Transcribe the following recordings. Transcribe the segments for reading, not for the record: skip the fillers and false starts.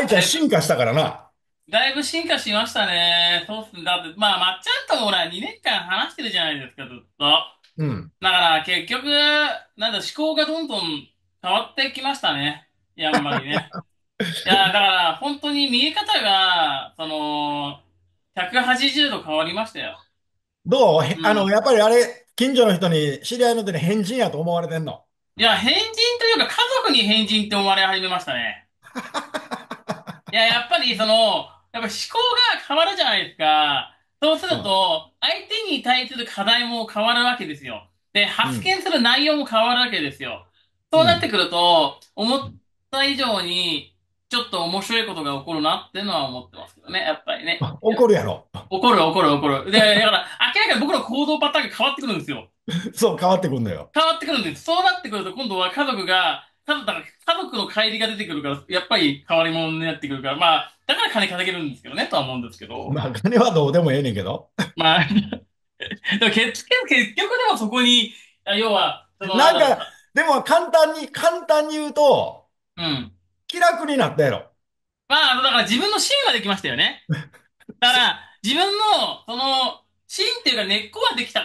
愛ちゃん進化したからな。 だいぶ進化しましたね。そうっすね。だって、まあ、まっちゃんともほら、2年間話してるじゃないですか、ずっと。 うん。 だから結局、なんだ、思考がどんどん変わってきましたね。やんまりね。いや、だから本当に見え方が、180度変わりましたよ。 どううん。 やっぱりあれ、近所の人に、知り合いの人に変人やと思われてんの？ いや、変人というか家族に変人って思われ始めましたね。いや、やっぱりやっぱ思考が変わるじゃないですか。そうするうん。 と、相手に対する課題も変わるわけですよ。で、発うん。 言する内容も変わるわけですよ。そうなってうん。 くると、思った以上に、ちょっと面白いことが起こるなっていうのは思ってますけどね、やっぱりね。いや、 怒るやろ。 怒る怒る怒る。で、だから、明らかに僕の行動パターンが変わってくるんですよ。 そう、変わってくんのよ。 変わってくるんです。そうなってくると、今度は家族の帰りが出てくるから、やっぱり変わり者になってくるから、まあ、だから金稼げるんですけどね、とは思うんですけど。 まあ、金はどうでもええねんけど。 まあ、でも結局でもそこに、要は、なんだろう、 なんか、でも簡単に言うと、 うん。 気楽になったやろ。 まあ、だから自分の芯ができましたよね。だから、自分の、芯っていうか根っこができたから、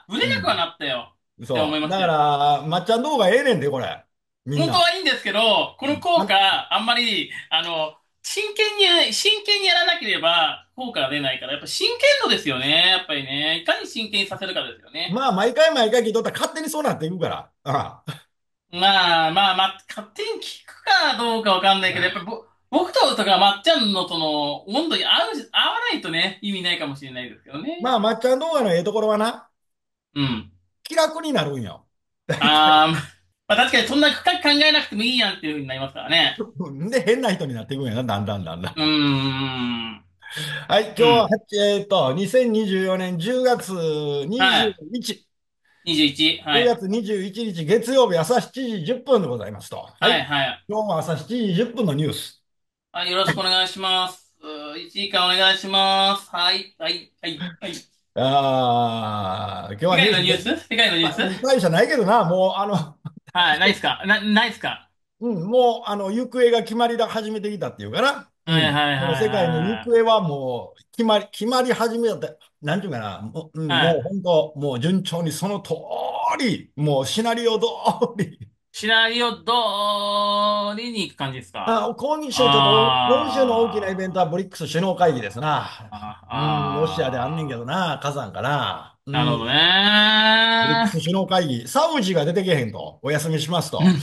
ぶれなくはうん。 なったよ。って思いそう。だかましたよ。 ら、まっちゃん動画ええねんで、これ。みんな。 本当はいいんですけど、この効あ、 果、あんまり、真剣にやらなければ効果が出ないから、やっぱ真剣度ですよね。やっぱりね。いかに真剣にさせるかですよね。 まあ、毎回毎回聞いとったら勝手にそうなっていくから。ああ。 勝手に聞くかどうかわかんないけど、やっぱり僕とかまっちゃんの温度に合わないとね、意味ないかもしれないですけどね。 まあ、まっちゃん動画のええところはな、 うん。 気楽になるんよ。大体。 あー、まあ確かにそんな深く考えなくてもいいやんっていう風になりますからね。 で、変な人になっていくんやな、だんだんだんだん。 うーん。 はい、今日は、 うん。 2024年10月はい。 21、 21。は 10 い。 月21日月曜日朝7時10分でございますと。ははい、 い。 はい。 今日も朝7時10分のニュース。 はい、よろしくお願いします。1時間お願いします。はい、はい、はい、はい。 今日世はニュースで、 界のニュース世界のニュース。 大差ないけどな、もう、 はい、ないっすかないっすか？ うん、もう、行方が決まりだ、始めてきたっていうかな。うはい、 ん。 はい、はい、 この世界の行は方はもう、決まり始めた、なんていうかな、もう、うん、 い。はい。はい。 もう本当、もう順調にその通り、もうシナリオ通り。 シナリオ通りに行く感じですか？ 今週ちょっと、今週の大きなイベントはあブリックス首脳会議ですな。 ー、あ、 うん、ロシアであんねんけどあな、火山かな。うー、なるほどん、ブリックスね首脳会議、サウジが出てけへんと、お休みしますと。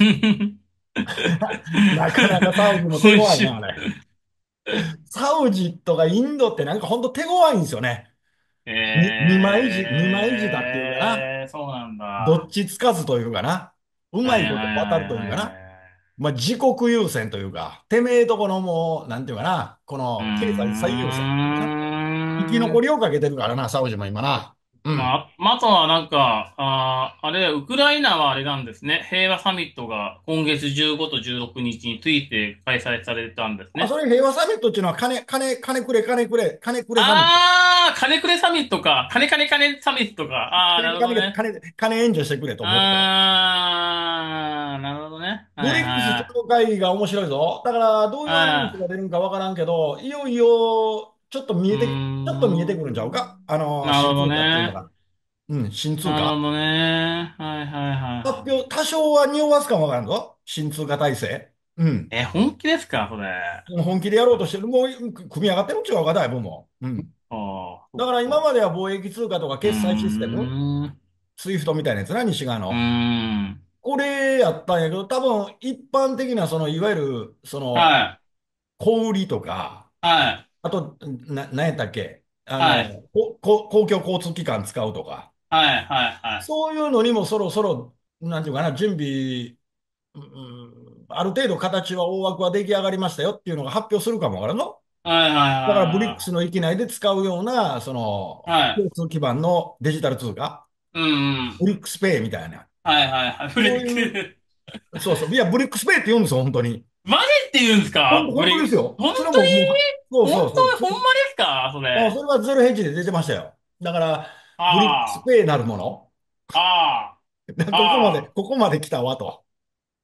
なかなかサウジも手強いな、 本州。 あれ。サウジとかインドってなんかほんと手強いんですよね。二枚舌っていうかな。 そうなんだ。 どっちつかずというかな。うまはい、 いことはい、はい、 渡るというはい、はかな。 い。 まあ、自国優先というか、てめえとこのもう、なんていうかな、こうーの経済最優先っていうかな。生き残ん。 りをかけてるからな、サウジも今な。うん。 あとはなんか、あれ、ウクライナはあれなんですね。平和サミットが今月15と16日について開催されたんですあ、そね。 れ平和サミットっていうのは金くれサミット。 金くれサミットか。金サミットか。なるほどね。 金援助してくれと思って。 なるほどね。はいブリックス首は脳会議が面白いぞ。だから、どうい。 いうニュースが出るんかわからんけど、いよいよ、 うーちょっと見えてくるんちゃうか、新通なるほどね。 貨っていうのが。うん、新通貨。 なるほどね。はいはいはいはい。 多少は匂わすかもわからんぞ。新通貨体制。うん。 本気ですかそれ？ 本気でやろうとしてる。もう、組み上がってるっちゅうわかだいぶもう。うん。 ああ、そっだから今か。 までは貿易通貨とかうー決済システム、 ん。 スイフトみたいなやつな、西側うーの。 ん。 これやったんやけど、多分一般的な、いわゆる、 はい。 小売りとか、 はい。 あと、なんやったっけ、 はい。 公共交通機関使うとか、 はい。はい。はい。 そういうのにもそろそろ、なんていうかな、準備、ある程度形は大枠は出来上がりましたよっていうのが発表するかもわからんの。 はい。 だからブリックはスの域内で使うような、 い。はい。 交通基盤のデジタル通貨、 うん。 ブリックスペイみたいな。 はい。はい。はい。ブレイそういう、 ク。 そうそう。いや、ブリックスペイって言うんですよ、本当に。 マジって言うんですか？ 本当ですよ。 本当に、 それももう、そう本そうそう。 当にほんまですかそれ？ それはゼロヘッジで出てましたよ。だから、ブリックスあペイなるもの。 あ、ああ、 ここまで、 ああ。 ここまで来たわと。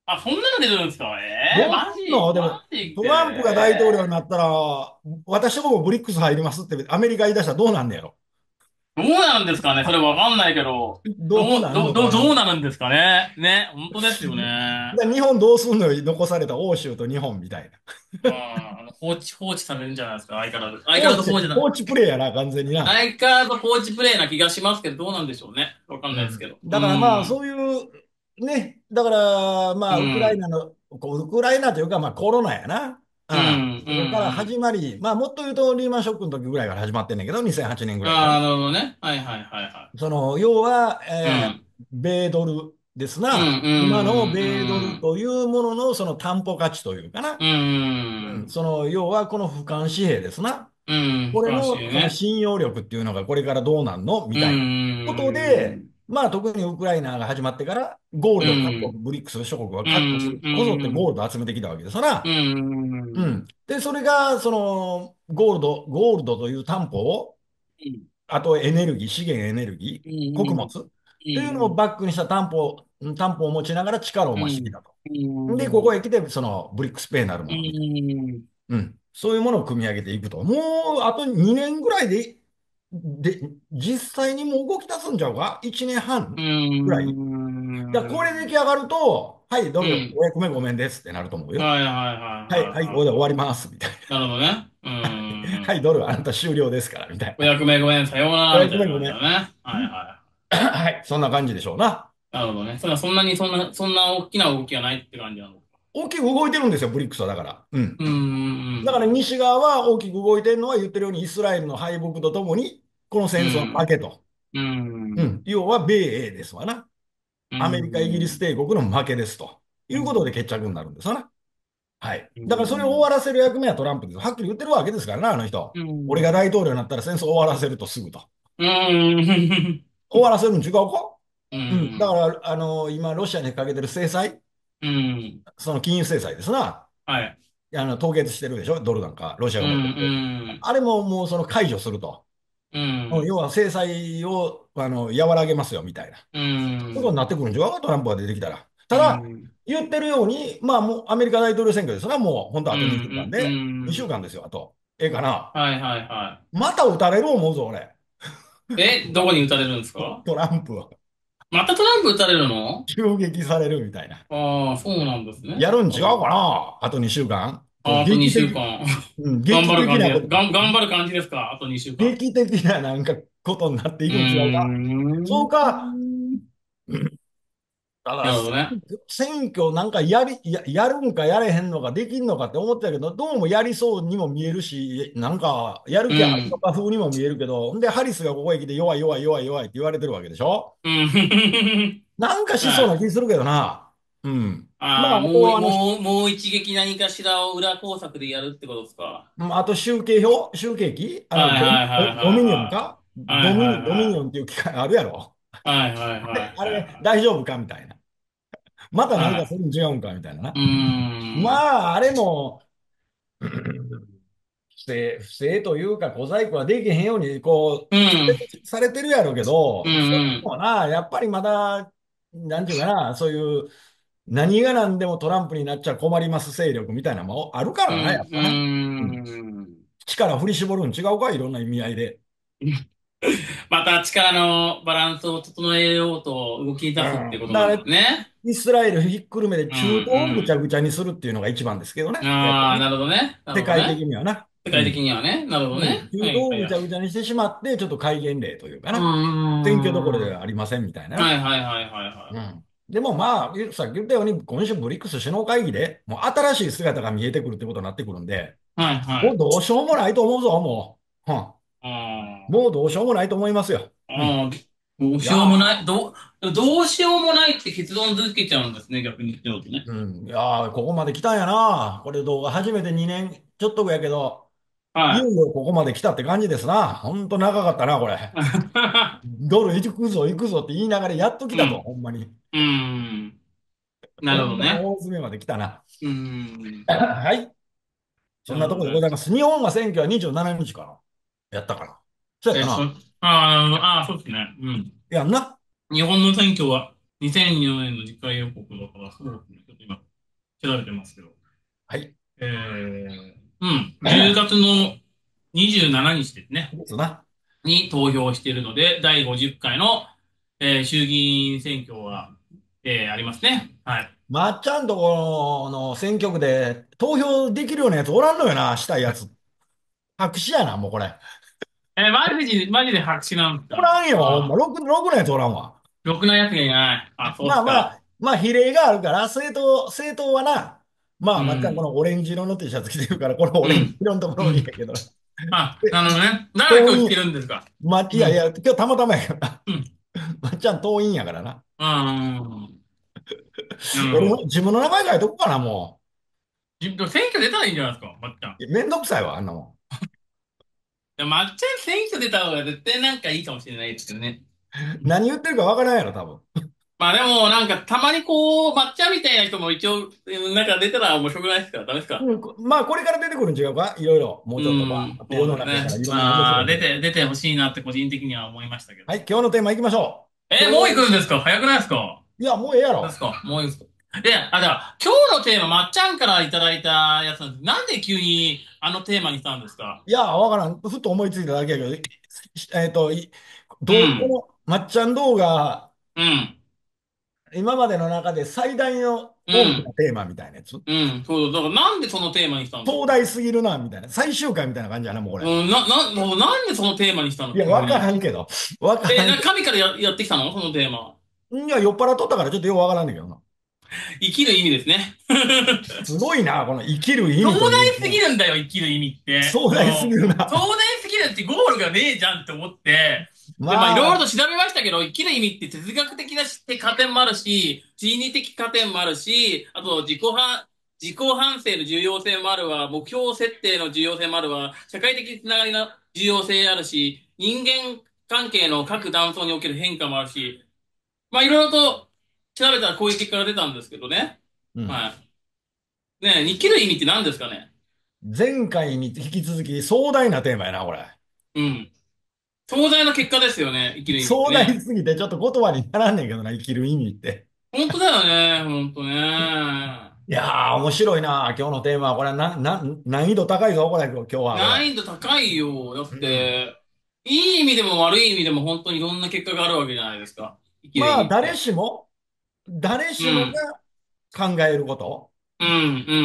あ、そんなの出てるんですか？ どうすマジんのでも、 マジで？ トランプが大統領になったら、私どももブリックス入りますってアメリカ言い出したらどうなんねやろ。 どうなるんですかね？それわかんないけど。 どうなんのかな。 どうなるんですかね？ね、本当ですよね。 日本どうすんのよ、残された欧州と日本みたいな。 うん、放置されるんじゃないですか、相変わらず。相変わらず放置放だ。 置プレイやな、完全にな。 相変わらず放置プレイな気がしますけど、どうなんでしょうね。わかんうん。 ないですけど。うだからまあ、 ん。 そういう、ね、だからまあ、ウクライうん。 ナの、ウクライナというか、まあ、コロナやな。 うん。 それからうん。 始まり、まあ、もっと言うと、リーマンショックの時ぐらいから始まってんねんけど、2008年ぐらいから。 ああ、なるほどね。はいはいはいは要は、 い。うん。 米ドルですうん。うな。今の米ドルん。 というものの、その担保価値というかな。 うん。うん。 要は、この俯瞰紙幣ですな。 うん。 これ詳しいの、そのね。 信用力っていうのがこれからどうなんのみうたいなことで、 ん。 まあ特にウクライナが始まってからゴールうド各ん。 国、ブリックス諸国はう確保する。こぞってゴーん。 ルドを集めてきたわけですような。うん。 ん。で、それが、ゴールドという担保を、あとエネルギー、資源エネルギうー、穀物ん。 というのをバックにした担保を持ちながら力を増してきたと。で、ここへ来て、そのブリックスペイなるうものみたいん。 な。うん。そういうものを組み上げていくと。もう、あと2年ぐらいで、実際にもう動き出すんちゃうか？ 1 年半うぐらい。だからこれ出来ん。 上がると、はい、ドル、 うん。 お役目ごめんですってなると思うよ。 はいはいはいはい、はい、ここで終わりはいはい。 ます、みたいなるほどね。うな。はい、ドん。 ル、あなた終了ですから、みたいな。 お役目ごめん、さようなおら、みたいな感じ役目ごめん。 だね。はいははい、そんな感じでしょうな。 い。なるほどね。そんな大きな動きがないって感じなの？ 大きく動いてるんですよ、ブリックスはだから。うん。 うーだからん。 西側は大きく動いてるのは言ってるようにイスラエルの敗北とともに、このう戦争は負ん。 けと。 うん。 うん。要は米英ですわな。 うアメリカ、イギリスん。 帝国の負けですと。いううことで決ん。 着になるんですわな。はい。 うだからそれを終わん。 らせる役目はトランプです。はっきり言ってるわけですからな、あの人。 う俺が大ん。 統領になったら戦争終わらせるとすぐと。 うん。 終わらせるん違うか？ ううん。だかん。 ら、今、ロシアにかけてる制裁、 うん。 その金融制裁ですな。 はい。 凍結してるでしょ、ドルなんか、ロシアうん。 が持ってるドル。 うん。 あれももうその解除すると。 うん。 要は制裁を和らげますよみたいなうことになん。 ってくるんじゃうトランプが出てきたら。 うただ、 ん。 言ってるように、まあもうアメリカ大統領選挙ですらもう本当うん。 あと2週間うで、2週ん。 間ですよ、あと。ええかな。 はいはいはまた撃たれる思うぞ、俺。 い。どこに撃たれるんですか？ トランプは。 またトランプ撃たれるの？ 襲撃されるみたいな。 ああ、そうなんですね。 やるん違うかうん。 なあと2週間。 あと2週間。頑劇張る感じで、 的なこと、 頑張る感じですか？あと2週間。 劇的ななんかことになっていうくん違うか？そうーか。 ん。 ただ、 なるほどね。 選挙なんかやるんかやれへんのかできんのかって思ってたけど、どうもやりそうにも見えるし、なんかやる気あるのうん。 か風にも見えるけど、んで、ハリスがここへ来て弱い弱い弱い弱いって言われてるわけでしょ？ うん。 なんかしそうなはい。 気するけどな。うん。まあ、 ああ、もう一撃何かしらを裏工作でやるってことですか？ あと集計機はいはいはいドミニオンはかいはい。はいはいドミニオはンっていう機械あるやろ？ い。はいはいはいあれ、 は大丈夫かみたいな。またい。 何かはい。 するん違うんかみたいなうーな。まん。 あ、あれも、不正というか、小細工はできへんように、 うん。 されてるやろうけうんど、それうん。 もな、やっぱりまだ、なんていうかな、そういう、何が何でもトランプになっちゃ困ります勢力みたいなのもあるかうん。 らな、やっぱな。うん。 うん。 力振り絞るん違うか、いろんな意味合いで。 また力のバランスを整えようと動き出すってこうん。 となんですだから、 ね。 イスラエルひっくるめでうん中東をぐちゃうん。 ぐちゃにするっていうのが一番ですけどね、やっぱああ、 りね。 なるほどね。なる世界ほどね。 的にはな。 世界的うん。 にはね。なるほどうん。 ね。 中東はいはいはい。 をぐちゃぐちゃにしてしまって、ちょっと戒厳令というかうーな。選挙どころではあん。 りませんみたいなな。 はいはいはいはいはうん。でもまあ、さっき言ったように、今週ブリックス首脳会議でもう新しい姿が見えてくるってことになってくるんで、 い。はいはい。 もうどうしようもないと思うぞ、もう。 あもうどうしようもないと思いますよ。 あ、 うん。 どういやしようもない。どうしようもないって結論付けちゃうんですね、逆に言うとね。 いやここまで来たんやな。これ動画始めて2年ちょっとぐやけど、いよはいよここまで来たって感じですな。ほんと長かったな、これ。 い。 ドル行くぞ、行くぞって言いながらやっと来たと、 うん。 ほんまに。 うん。なるほほんまのどね。 大詰めまで来たな。 うん。 はい。そんなところでごなるほどね。 ざいます。日本は選挙は27日かな。やったかな。そうやっえ、 たな。 ああ、なるほど。ああ、そうですね。うん。 やんな。 日本の選挙は 2004年の次回予告だから、そうですね。ちょっと今、調べてますけど。 はい。 うん。10月の27日ですね。 ですな。 に投票しているので、第50回の、衆議院選挙は、ありますね。はい。 まっちゃんとこの選挙区で投票できるようなやつおらんのよな、したいやつ。白紙やな、もうこれ。 マジで白紙なんですか？ おらんよ、ほんま。 ああ、 ろくなやつおらんわ。 ろくなやつがいない。あ、そうっまあますか。 あ、まあ比例があるから、政党はな、まあまっちゃんこうん。 のオレンジ色の T シャツ着てるから、このオレンジうん。 色のところにやうん。 けど。 あ、 で、 なるほどね。だから党員、 今日来てるんですか？ いやいや、 うん。 今日たまたまやから。 うん。 まっちゃん党員やからな。 うん。なるほ俺もど。 自分の名前書いとこうかな、も選挙出たらいいんじゃないですか、まっちゃん。いう。めんどくさいわ、あんなもや、まっちゃん選挙出た方が絶対なんかいいかもしれないですけどね。 ん。何言ってるかわからんやろ、多分。 まあでも、なんか、たまにこう、抹茶みたいな人も一応、なんか出たら面白くないですか？ダメですか？ うん、まあ、これから出てくるん違うかいろいろ、もううちょっとばん、 ーって世のそうですね。 中からいろんな面まあ、 白いのが。 出てほしいなって個人的には思いましたけど。 はい、今日のテーマいきましょう。 もう行今日、 くんですか？早くないですか？ いや、もうええやろ。 何ですか？もういいですか？で、あ、じゃあ、今日のテーマ、まっちゃんからいただいたやつなんです。なんで急にあのテーマにしたんですか？ いや、わからん。ふっと思いついただけやけど、こうん、 のまっちゃん動画、 うん、 今までの中で最大のうん、 大きなテーマみたいなやつ。 うん、そう、だからなんでそのテーマにしたんですか？ 壮大すぎるな、みたいな。最終回みたいな感じやな、もうこれ。 うん、もうなんでそのテーマにしたのいや、わか急に。 らんけど。わからんけ神からやってきたのそのテーマ？ ど。いや、酔っ払っとったからちょっとよくわからんねんけどな。 生きる意味ですね。 すごいな、この生きる意壮大味という。 すぎるんだよ、生きる意味って。 壮大すぎるな。 壮大すぎるってゴールがねえじゃんって思って、で、まあ、いろいろとまあ、 調べましたけど、生きる意味って哲学的な加点もあるし、心理的加点もあるし、あと自己反省の重要性もあるわ、目標設定の重要性もあるわ、社会的つながりの重要性あるし、人間関係の各段層における変化もあるし、まあ、いろいろと調べたらこういう結果が出たんですけどね。 うん。 はい。ねえ、生きる意味って何ですかね？ 前回に引き続き壮大なテーマやな、これ。 うん。壮大な結果ですよね、生きる意味って壮大ね。 すぎてちょっと言葉にならんねんけどな、生きる意味って。 本当だよね、本当ね。 いやー、面白いな、今日のテーマは。これ難易度高いぞ、これ、今日は、これ。 難易度高いよ。だっうん。 て、いい意味でも悪い意味でも本当にいろんな結果があるわけじゃないですか。生きる意まあ、 味って。 誰しもうん。 が考えることうん、うん、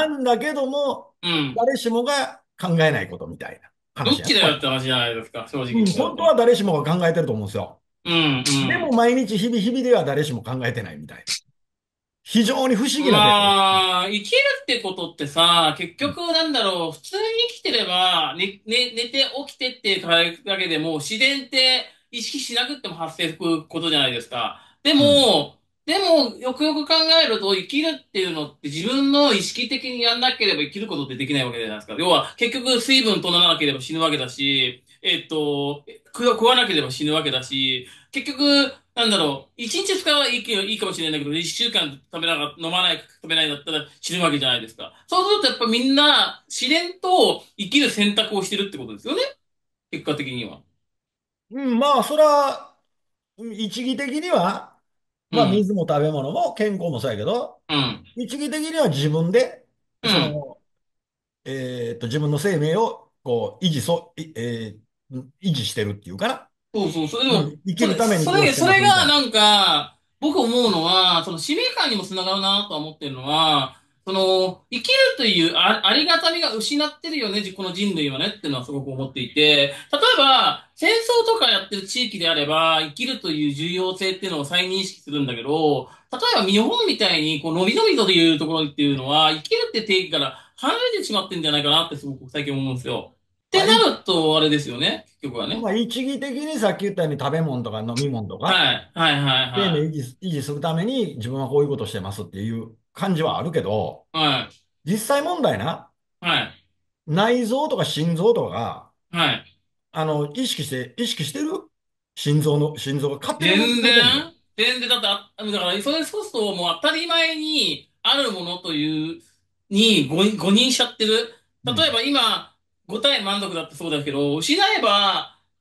なんだけども、 うん。 誰しもが考えないことみたいなどっ話やね、これ。 ちだよって話じゃないですか、正直うん、 言っちゃうと。 本当は誰しもが考えてると思うんですよ。 うん、 でも毎日日々日々では誰しも考えてないみたいな。非常に不思うん。 議なテーマです。 まあ、生きるってことってさ、結局なんだろう、普通に生きてれば、寝て起きてっていうだけでも、自然って意識しなくても発生することじゃないですか。 うん。 でも、よくよく考えると、生きるっていうのって自分の意識的にやんなければ生きることってできないわけじゃないですか。要は、結局水分取らなければ死ぬわけだし、食わなければ死ぬわけだし、結局、なんだろう、一日二日はいいかもしれないんだけど、一週間食べないだったら死ぬわけじゃないですか。そうするとやっぱみんな自然と生きる選択をしてるってことですよね。結果的には。 うん、まあ、それは、一義的には、まあ、 うん。 水も食べ物も健康もそうやけど、 うん。 一義的には自分で、 うん。 その、自分の生命を、こう、維持してるっていうかな。 そうそう。それでも、 うん、生きるためにこうしてそれますみたいな。 がなんか、僕思うのは、その使命感にもつながるなとは思ってるのは、その、生きるというありがたみが失ってるよね、この人類はねっていうのはすごく思っていて、例えば、戦争とかやってる地域であれば、生きるという重要性っていうのを再認識するんだけど、例えば日本みたいに、こう、のびのびというところっていうのは、生きるって定義から離れてしまってんじゃないかなってすごく最近思うんですよ。ってまあ、 なると、あれですよね、結局はね。 まあ、一義的にさっき言ったように食べ物とか飲み物とか、 はい、はい、はい、は維持するために自分はこういうことしてますっていう感じはあるけど、 い、はい、 実際問題な、 はい、 内臓とか心臓とかが、 はい。 意識してる心臓が勝手に動いて全くれてんで。 然、全然、だってだから、それそうするともう当たり前にあるものというに誤認しちゃってる。 うん。 例えば今、5体満足だってそうだけど、失えば、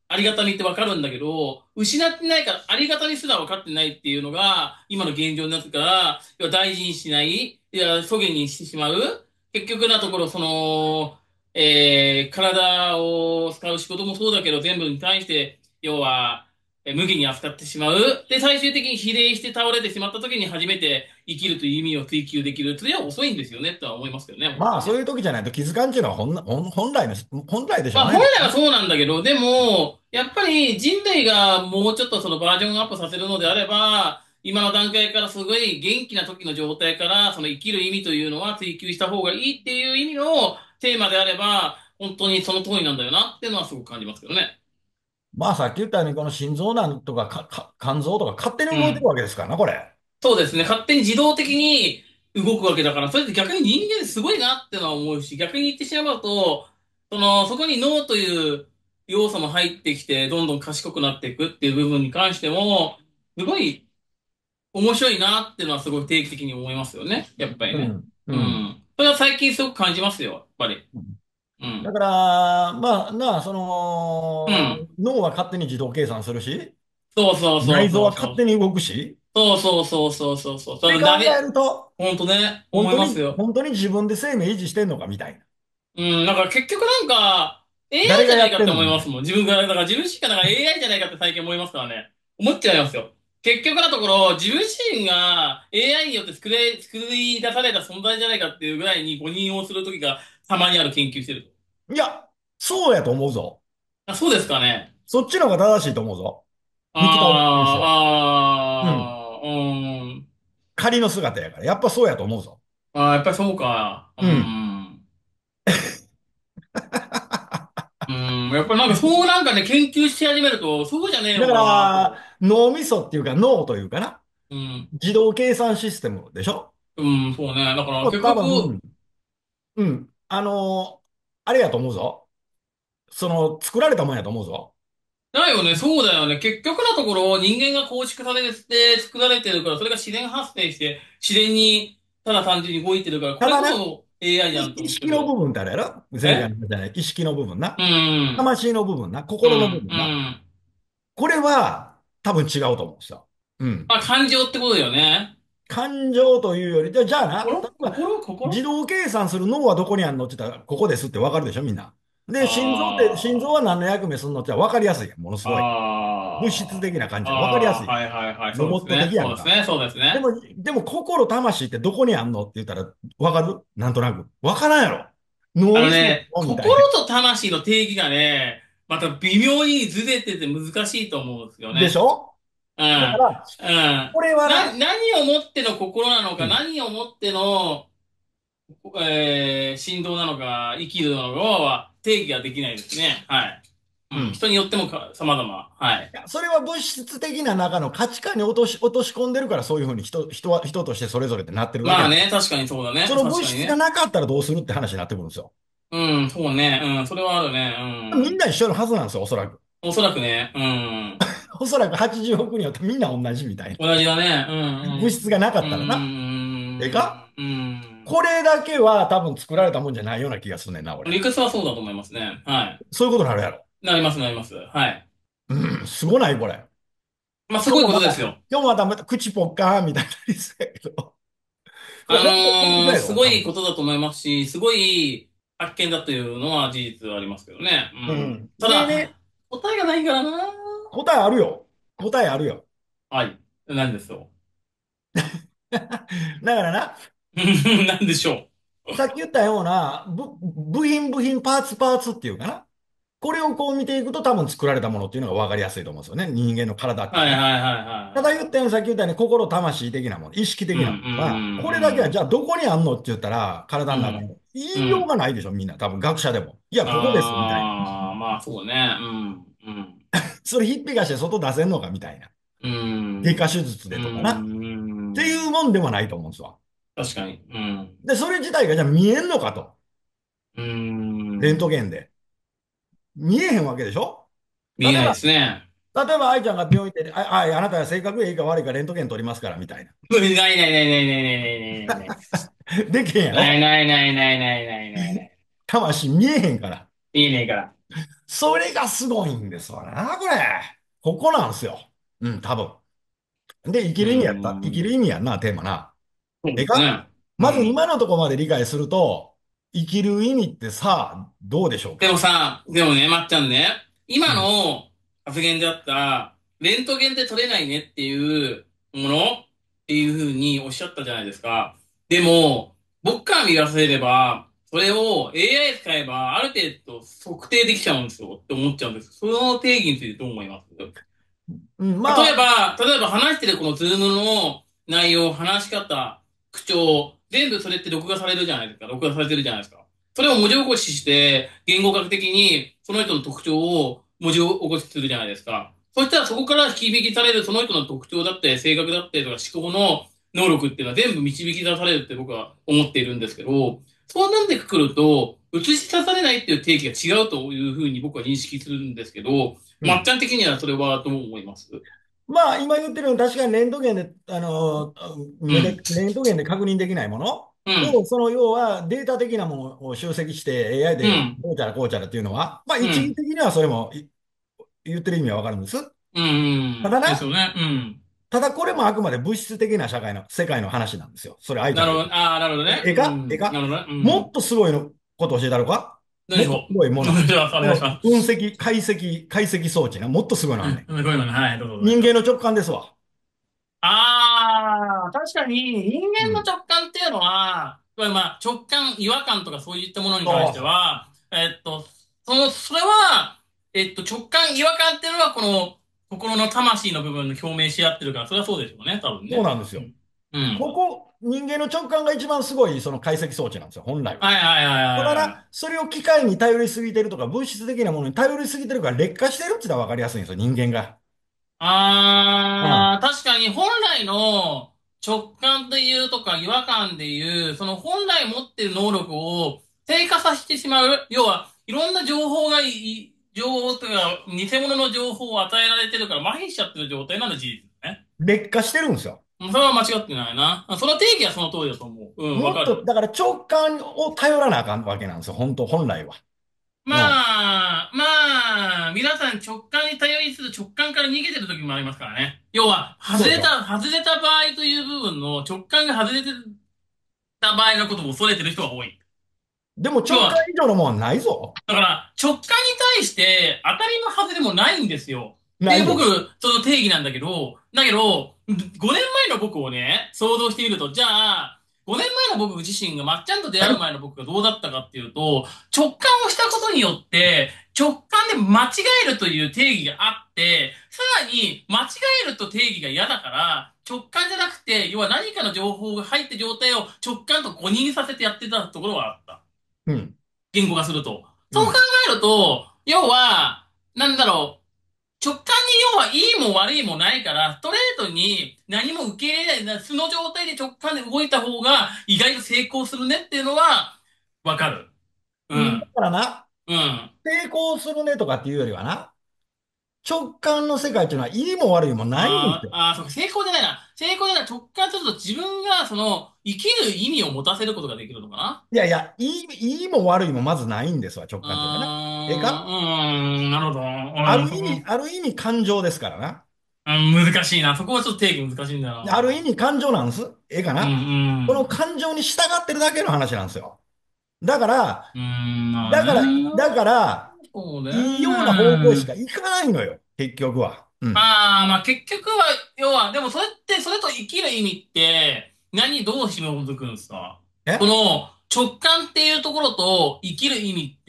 ありがたみってわかるんだけど、失ってないからありがたみすら分かってないっていうのが、今の現状になってから、要は大事にしない、疎遠にしてしまう。結局なところ、体を使う仕事もそうだけど、全部に対して、要は、無限に扱ってしまう。で、最終的に比例して倒れてしまった時に初めて生きるという意味を追求できる。それは遅いんですよね、とは思いますけどね、本当まあ、 にね。 そういう時じゃないと気づかんっていうのは本来でしょまあ、 うね。 本来はそうなんだけど、でも、やっぱり人類がもうちょっとそのバージョンアップさせるのであれば、今の段階からすごい元気な時の状態から、その生きる意味というのは追求した方がいいっていう意味のテーマであれば、本当にその通りなんだよなっていうのはすごく感じますけどね。 まあ、さっき言ったように、この心臓なんとか肝臓とか勝手に動いてるうん。 わけですからな、これ。 そうですね。勝手に自動的に動くわけだから、それって逆に人間すごいなってのは思うし、逆に言ってしまうと、そこに脳という要素も入ってきて、どんどん賢くなっていくっていう部分に関しても、すごい面白いなっていうのはすごい定期的に思いますよね。やっぱりね。 うん、ううん。 ん。それは最近すごく感じますよ。やっぱり。うん。 だから、まあ、 うん。 脳は勝手に自動計算するし、 そうそうそう内臓そうそう。 は勝手に動くし、 そうそうそうそうそうそう。 って考えると、 ほんとね、思いますよ。 本当に自分で生命維持してんのかみたいな。 うん、だから結局なんか、AI 誰がやじゃないかってってんのみたいな。 思いますもん。自分が、だから自分しか、だから AI じゃないかって最近思いますからね。思っちゃいますよ。結局のところ、自分自身が AI によって作り出された存在じゃないかっていうぐらいに誤認をするときがたまにある研究してると。 いや、そうやと思うぞ。 あ、そうですかね。 そっちの方が正しいと思うぞ。肉体に関しては。うん。 あー、あー、うん。 仮の姿やから。やっぱそうやと思うぞ。 あー、やっぱりそうか。ううん。 ん。うん。やっぱりなんかそうなんかね、研究し始めると、そうじゃねえだかのかなと。 ら、脳みそっていうか脳というかな。 うん。 自動計算システムでしょ？ うん、そうね。だから結多局、 分、うん。あれやと思うぞ。作られたもんやと思うぞ。 だよね、そうだよね。結局のところ、人間が構築されて作られてるから、それが自然発生して、自然に、ただ単純に動いてるから、これただな、 こそ AI じゃんと意思ってるけど。 識の部分ってあれやろ？前回のえ話じゃない。意識の部分うな。 ん、 魂の部分な。 うん、 心の部分うな。 ん。 これは多分違うと思うんですよ。うん。 まあ、感情ってことだよね。 感情というより、じゃあな、例えば自心動計算する脳はどこにあるのって言ったら、ここですってわかるでしょ、みんな。で、心臓はあ何の役目するのってわかりやすいやん、ものすあ、 ごい。物質的な感じでわかりやああ、 すい。 はいはいはい、 ロボットそうですね。 的やんか。 そうですね、そうですね。 でも心、魂ってどこにあんのって言ったら、わかるなんとなく。わからんやろ。脳みそみたい心な。 と魂の定義がね、また微妙にずれてて難しいと思うんですよね。 でしょ？ うん。 だから、 うん。 これはな、 何をもっての心なのか、 うん、 何をもっての、振動なのか、生きるのかは定義ができないですね。はい。うん。 うん。 人によっても様々。はい。 いや、それは物質的な中の価値観に落とし込んでるから、そういうふうに人としてそれぞれってなってるだけやん。 まあね、確かにそうだね。 その物確かにね。 質がなかったらどうするって話になってくるんですよ。 うん、そうね。うん、それはあるね。 みんな一緒のはずなんですよ、おそらく。 うん。おそらくね。うん。 おそらく80億人はみんな同じみたいな。 同じだね。う物質がなかん、うん。うったらな。ええか？ ん、うん。 これだけは多分作られたもんじゃないような気がするねんな、俺。 理屈はそうだと思いますね。はい。 そういうことになるやろ。 なります、なります。はい。 うん、すごないこれ。 まあ、すごいことですよ。 今日もまた口ポッカーンみたいなリスやけど。これ本当に本当やろ、 すご多分。 いことだと思いますし、すごい発見だというのは事実はありますけどね。うん。 うん。 ただ、 でね、 答えがないからな。 答えあるよ。答えあるよ。 はい。何ですよ。 だからな、 何でしょさっき言ったような、部品、パーツっていうかな。これをこう見ていくと多分作られたものっていうのが分かりやすいと思うんですよね。人間の体っう。はいていうのは。 はいはいただはい。 言ったように、さっき言ったように心、魂的なもの、意識的なものうんうんは、これだけはじゃあどこにあんのって言ったら、体の中に。 うんうん。 言いよううん。 がないでしょ、みんな。多分学者でも。いや、ここです、みたいな。 ああ、まあそうね。うんうん。 それひっぺがして外出せんのか、みたいな。 うん。 外科手術うでとかな。っていん。 うもんでもないと思うんですわ。 確かに。うん。 で、それ自体がじゃあ見えんのかと。 うレントん。 ゲンで。見えへんわけでしょ？例見えないでえば、 すね。 愛ちゃんが病院行って、あなたは性格がいいか悪いかレントゲン取りますから、みたいな。 ないないないないないないないない。 でけへんやろ？ ないないないないないないないない。 魂見えへんから。 見えねえから。 それがすごいんですわな、これ。ここなんですよ。うん、多分。で、生うーきる意味やった。生きるん。 意味やんな、テーマな。 そうええかですね。うまずん。 今のところまで理解すると、生きる意味ってさあ、どうでしょうでもか？ さ、でもね、まっちゃんね、今うん。 の発言であった、レントゲンで取れないねっていうものっていうふうにおっしゃったじゃないですか。でも、僕から見らせれば、それを AI 使えば、ある程度測定できちゃうんですよって思っちゃうんです。その定義についてどう思います？ うん、まあ、 例えば話してるこのズームの内容、話し方、口調、全部それって録画されるじゃないですか。録画されてるじゃないですか。それを文字起こしして、言語学的にその人の特徴を文字起こしするじゃないですか。そしたらそこから引き引きされるその人の特徴だって、性格だってとか思考の能力っていうのは全部導き出されるって僕は思っているんですけど、そうなんでくると、映し出されないっていう定義が違うというふうに僕は認識するんですけど、 うん。 まっちゃん的にはそれはどう思います？ まあ、今言ってるように確かにレントゲンで、目で、 うん。 レントゲンで確認できないものうん。 を、その要はデータ的なものを集積して AI でうん。 こうちゃらこうちゃらっていうのは、まあ一義うん。 的にはそれも言ってる意味はわかるんです。 うん。 ただな、 ですよね。うん。 ただこれもあくまで物質的な世界の話なんですよ。それ愛ちゃんが言う。 なるほど。ああ、なるほどね。 ええうん。なかるほどね。うもっん。 とすごいのこと教えたろか？もっとす何でしょう。 ごいもの。 おこの願いします。 分析、解析装置がもっとすごいのあんねん。 うん。こういうの、はい、どうぞお願いします。 人間の直感ですわ。 ああ、確かに人間のうん。 直感っていうのは、まあ直感、違和感とかそういったものに関してそうそは、それは、直感、違和感っていうのはこの心の魂の部分の表明し合ってるから、それはそうでしょうね、多分う。そうね。 なんですよ。 うん。うん。 ここ、人間の直感が一番すごいその解析装置なんですよ、本来は。 はいはいはいだかはいはい。 ら、それを機械に頼りすぎてるとか、物質的なものに頼りすぎてるから劣化してるって言ったら分かりやすいんですよ、人間が。うん。 確かに本来の直感で言うとか違和感で言う、その本来持ってる能力を低下させてしまう。要は、いろんな情報というか、偽物の情報を与えられてるから麻痺しちゃってる状態なのは事実ですね。 劣化してるんですよ。 それは間違ってないな。その定義はその通りだと思う。うん、わもっと、 かる。 だから直感を頼らなあかんわけなんですよ、本来は。うん。 皆さん直感に頼りつつ直感から逃げてる時もありますからね。要は、 そうでしょ。 外れた場合という部分の直感が外れてた場合のことを恐れてる人が多い。 でも直感要は、 以上のものはないぞ。 だから直感に対して当たりも外れもないんですよ。で、僕、 ないよ。 その定義なんだけど、5年前の僕をね、想像してみると、じゃあ、5年前の僕自身がまっちゃんと出会う前の僕がどうだったかっていうと、直感をしたことによって、直感で間違えるという定義があって、さらに間違えると定義が嫌だから、直感じゃなくて、要は何かの情報が入った状態を直感と誤認させてやってたところはあった。 うん。 言語化すると。そう考うん。 えると、要は、なんだろ直感に要はいいも悪いもないから、ストレートに何も受け入れない、素の状態で直感で動いた方が意外と成功するねっていうのは、わかる。ううんだん。 からな、 うん。 成功するねとかっていうよりはな、直感の世界っていうのは、いいも悪いもないんですよ。 そうか、成功じゃないな。成功じゃない。直感すると自分が、生きる意味を持たせることができるのかな。 いやいや、いいも悪いもまずないんですわ、直感っていうのはな。ええかなるほど。 ある意味感情ですからな。 難しいな。そこはちょっと定義難しいんだよある意な。 味感情なんです。ええかうん、 なこのうん。 感情に従ってるだけの話なんですよ。だから、 まあだから、 ね。 だから、 そういいような方向へしね。 か行かないのよ、結局は。うん。 まあ結局は、要は、でもそれって、それと生きる意味って、どう紐づくんですか？こえの直感っていうところと生きる意味って、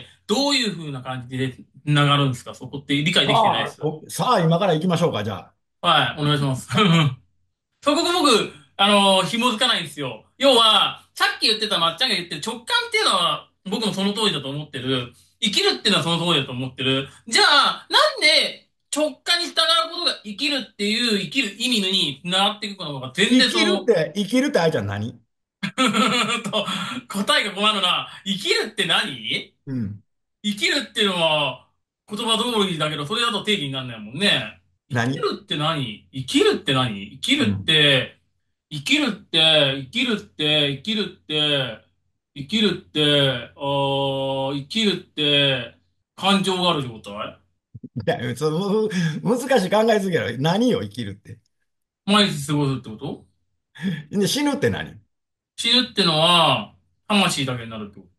どういう風な感じで繋がるんですか？そこって理解できてないです。 さあ、今から行きましょうか、じゃあ。 はい、お願いします。そこが僕、紐づかないんですよ。要は、さっき言ってたまっちゃんが言ってる直感っていうのは、僕もその通りだと思ってる。生きるっていうのはその通りだと思ってる。じゃあ、なんで直感に従うことが生きるっていう生きる意味に繋がっていくのか全然生きるってあいちゃん何？ と、答えが困るな。生きるって何？ うん。 生きるっていうのは言葉通りだけど、それだと定義にならないもんね。生き何？ るって何？生きるって何？生きるっうん。 て、生きるって、生きるって、生きるって、生きるって、生きるって、 感情がある状態。 いや、難しい考えすぎやろ。何を生きるって。 毎日過ごすってこと？ で、死ぬって何？ 死ぬってのは、魂だけになるってこ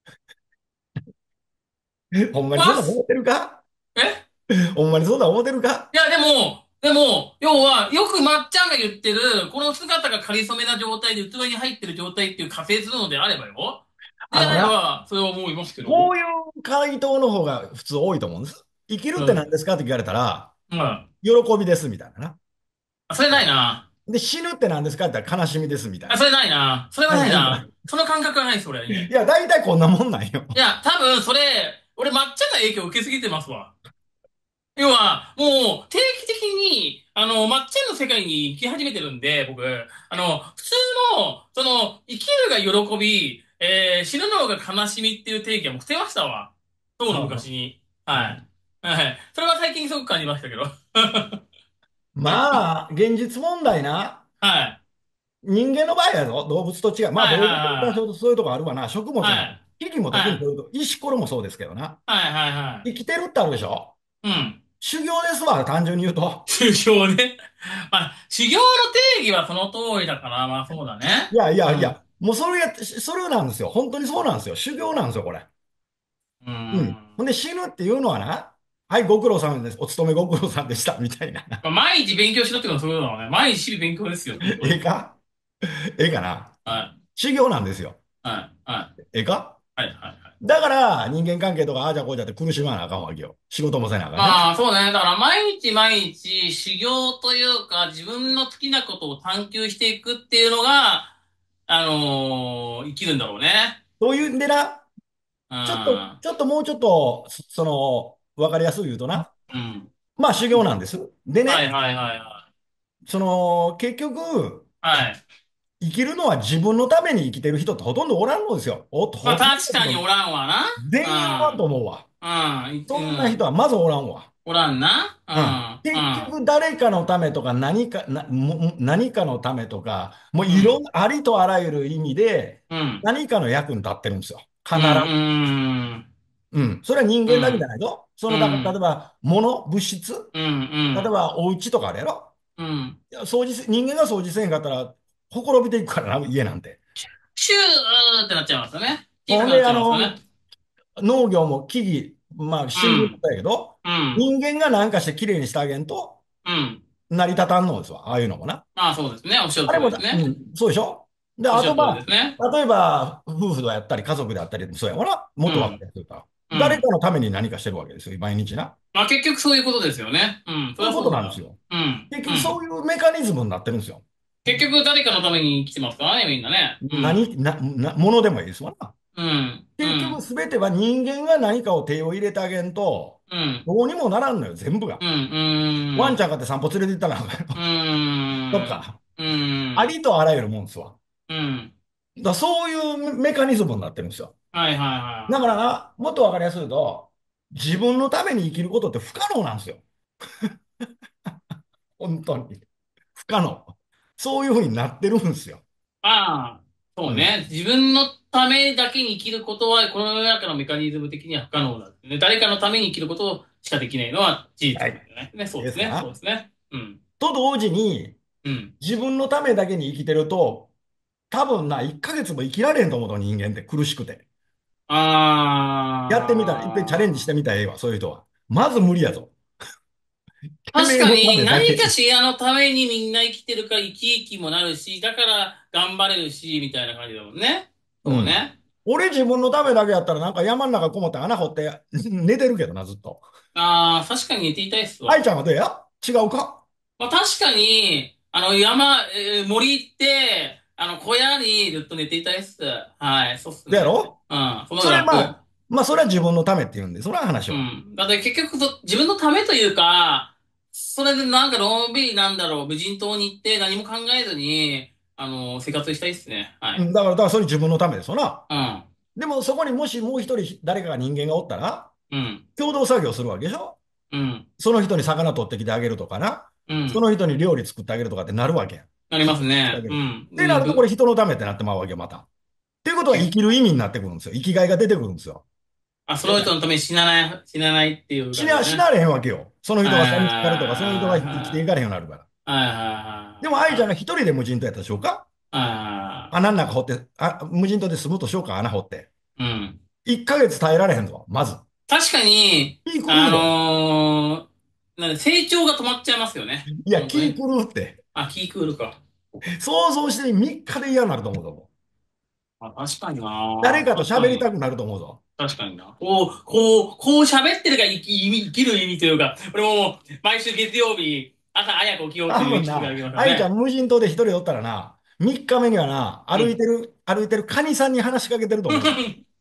ほんまと。 にそんな思ってるか？ えほんまにそんな思ってるか？ いや、でも、要は、よくまっちゃんが言ってる、この姿が仮初めな状態で器に入ってる状態っていう仮定するのであればよ。であれあのな、 ば、それは思いますけど。 こういう回答の方が普通多いと思うんです。生きるってうん。 何ですかって聞かれたら、 うん。 喜びですみたいなな。 あ、それないな。 で、死ぬって何ですかって言ったら悲しみですみたいあ、 な。 それないな。それはないなんか、 な。その感覚はないです、俺に。 いや、大体こんなもんなんよ。 いや、多分、それ、俺、まっちゃんが影響を受けすぎてますわ。要は、もう、定期的に、まっちゃんの世界に行き始めてるんで、僕、普通の、生きるが喜び、死ぬのが悲しみっていう定義はもう捨てましたわ。当のはあは昔に。 あ、 はい。はい。それは最近すごく感じましたけど。 まあ、現実問題な。 はい。 人間の場合やぞ、動物と違う。まあ、 はい、 動物と多は少そういうとこあるわな。食物い、はい。 も、危機もはい。はい。 特にそういうと、石ころもそうですけどな。 はい、はい、は生きてるってあるでしょ？ い。うん。 修行ですわ、単純に言うと。 修行ね。まあ、修行の定義はその通りだから、まあそうだね。 いやいうん。 やいや、もうそれやって、それなんですよ。本当にそうなんですよ。修行なんですよ、これ。 ううん。ほんん。 で、死ぬっていうのはな、はい、ご苦労さんです。お勤めご苦労さんでした。みたいな。 まあ、毎日勉強しろってことはそういうのだろうね。毎日日々勉強ですよってことですよ。 ええか？ええかな？ はい。 修行なんですよ。 はい。はい。 ええか？ はい。はい。はい。 だから、人間関係とか、ああじゃこうじゃって苦しまなあかんわけよ。仕事もせなあかんしな。 まあ、そうね。だから毎日毎日修行というか自分の好きなことを探求していくっていうのが、生きるんだろうね。 そういうんでな、 うん。 ちょっともうちょっと、わかりやすく言うとな、 うん。 まあ修行なんです。でね、 はいはいはいはい。 結局、 はい。 生きるのは自分のために生きてる人ってほとんどおらんのですよ。 まあほとん確かにおどらんわ全員おらんとな。 思うわ。 うん。 そんなうん。 人はまずおらんわ。 おらんな。 うん。 うん。う結ん。 局誰かのためとか何かのためとか、もううん。 いろんな、ありとあらゆる意味でうん。 何かの役に立ってるんですよ。必うん。 ず。 うん。 うん。それは人間だけじゃうん。 ないぞ。 うだから例えん。 ば物質、 うん。うん。 例えばお家とかあるやろ。 うん。 いや人間が掃除せんかったら、ほころびていくからな、家なんて。 シューってなっちゃいますよね。小さくなっほんで、 ちゃいますよね。 農業も木々、まあ、森林もうん。 だけど、 うん。 人間が何かしてきれいにしてあげんと、 うん。 成り立たんのですわ。ああいうのもな。 まあそうですね。おっしゃるあれもう通りですね。 ん、そうでしょ？で、あとおっしゃる通りでますね。 あ、例えば、夫婦であったり、家族であったり、そうやわな。もっと分かりうん。 やすいから。誰かうん。 のために何かしてるわけですよ、毎日な。 まあ結局そういうことですよね。うん。そりゃそういうことそうだ。 なんですよ。 うん。 結うん。 局そういうメカニズムになってるんですよ。 結局誰かのために生きてますからね、みんなね。うん。 ものでもいいですわな。 うん。う結局ん。 すべては人間が何かを手を入れてあげんと、 うん。 どうにもならんのよ、全部が。 うん。うん。 ワンちゃんかって散歩連れて行ったら、 うん。 とか、 うん。 ありとあらゆるもんですわ。 うん。 そういうメカニズムになってるんですよ。 はいはいだからはな、もっとわかりやすいと、自分のために生きることって不可能なんですよ。本当に。不可能。そういうふうになってるんですよ。 い。ああ、そうん。 うね。自分のためだけに生きることは、この世の中のメカニズム的には不可能だってね。誰かのために生きることしかできないのは事実はい。 なんだよね。ね、そうですね。そうですか？ ですね。うん。 と同時に、 うん。 自分のためだけに生きてると、多分な、1ヶ月も生きられんと思うと、人間って苦しくて。やってみたら、いっぺんチャレンジしてああ。 みたらええわ、そういう人は。まず無理やぞ。てめ確えのたかにめだけ。 何かしらのためにみんな生きてるから生き生きもなるし、だから頑張れるし、みたいな感じだもんね。 うん。 そうね。 俺自分のためだけやったら、なんか山の中こもって穴掘って寝てるけどな、ずっと。 ああ、確かに寝ていたいっすわ。 愛ちゃんはどうや？違うか？ まあ確かに、森行って、小屋にずっと寝ていたいっす。はい、そうっすね。 どうやろ？ うん、その方そが楽。 れそれは自分のためって言うんで、それは話は。 うん。だって結局自分のためというか、それでなんかのんびりなんだろう、無人島に行って何も考えずに、生活したいっすね。はい。 うん、だからそれ自分のためですよな。 うん。 でもそこにもしもう一人誰かが人間がおったら、 うん。 共同作業するわけでしょ？ うん。 その人に魚取ってきてあげるとかな。 うん。 その人に料理作ってあげるとかってなるわけやん。 なりますね。 だけど。っうん。 てなると、これ人のためってなってまうわけよ、また。っていうことは生きる意味になってくるんですよ。生きがいが出てくるんですよ。 あ、その人のために死なないっていう死感じですね。 なれへんわけよ。その人が寂しがるとか、その人が生きていかれへんようになるから。 はいはいでも愛ちゃんが一はい人で無人島やったでしょうか？ はい。 穴の中掘って、無人島で住むとしようか、穴掘って。 うん。 1ヶ月耐えられへんぞ、まず。 確かに、 気狂うで。 なんで成長が止まっちゃいますよね。 いや、気ほんとね。 狂うって。 あ、気クールか。 想像して3日で嫌になると思うぞ。 あ、確かにな。 誰かと確かに。 喋りたくなると思うぞ。 確かにな。こう喋ってるが生きる意味というか、俺も毎週月曜日、朝早く起きようと多いう意識があ分な、 りますから愛ちゃんね。 無人島で一人おったらな、3日目にはな、 うん。 歩いてるカニさんに話しかけてると思う。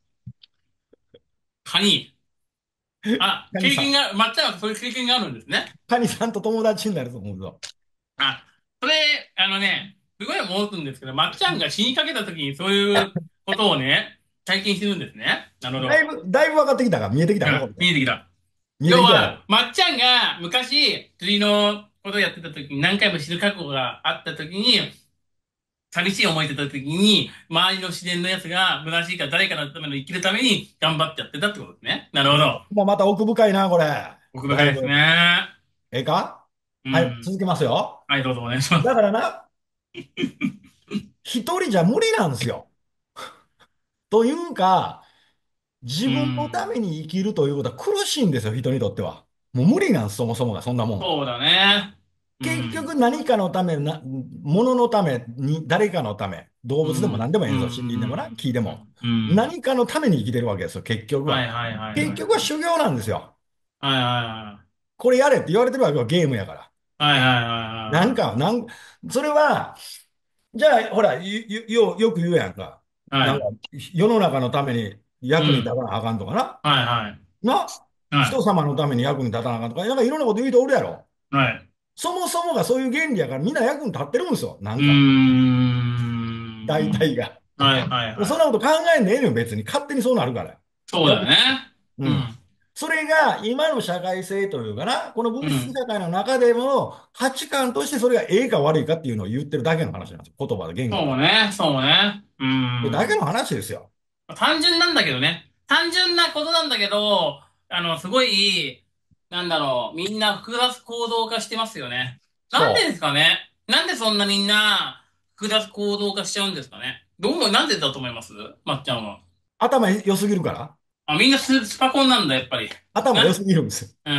カニ。あ、 カニさん。 経験が、まっちゃんはそういう経験があるんですね。 カニさんと友達になると思うぞ。 あ、それ、すごい思うんですけど、まっちゃんが死にかけた時にそういうことをね、体験してるんですね。なるほど。 だいぶ分かってきたか見えてきたかこれうん、 で。 見えてきた。 見えて要は、 きたやろ。 まっちゃんが昔、釣りのことをやってた時に何回も死ぬ覚悟があった時に、寂しい思いしてた時に、周りの自然のやつが虚しいから誰かのための生きるために頑張ってやってたってことですね。なるほど。 もうまた奥深いな、これ。 奥深いですだいぶ。 ね。 ええか？はい、 うん。 続けますよ。 はい、どうぞお願いしまだす。 からな、一人じゃ無理なんですよ。というか、自う分のためん。 に生きるということは苦しいんですよ、人にとっては。もう無理なんです、そもそもが、そんなもんは。 そうだね。う結局ん。 何かのため、物のために、誰かのため、動物でも何うん。うん。うでもいいんですよ、森林でもな、 ん。 木でも。 うん。うん。 何かのために生きてるわけですよ、結局は。 はいはいはい結はい。 局は修行なんですよ。 はいはいはい。 これやれって言われてるわけよ、ゲームやから。 はいはいはなんか、それは、じゃあ、ほら、よく言うやんか。 いはい。 なんか、 はい。 世の中のために役に立たうん。 なあかんとかな。 はいはい。 人は様のために役に立たなあかんとか、なんかいろんなこと言う人おるやろ。 い。はい。 そもそもがそういう原理やからみんな役に立ってるんですよ。なうーんか、大体ん。 が。 はいはいはい。 そんなこと考えんでええのよ、別に。勝手にそうなるから。 そうだね。 役に立つ。うん。 うん。 それが今の社会性というかな、この物質うん。 社会の中でも価値観としてそれがええか悪いかっていうのを言ってるだけの話なんですよ。言葉で言語が。 そうね。そうね。うこれだけのん。 話ですよ。 単純なんだけどね。単純なことなんだけど、すごい、なんだろう、みんな複雑行動化してますよね。なんでそう。 ですかね。なんでそんなみんな複雑行動化しちゃうんですかね。なんでだと思いますまっちゃんは。 頭良すぎるから。 あ、みんなスパコンなんだ、やっぱり。な、 頭良すぎるんですよ。 うん。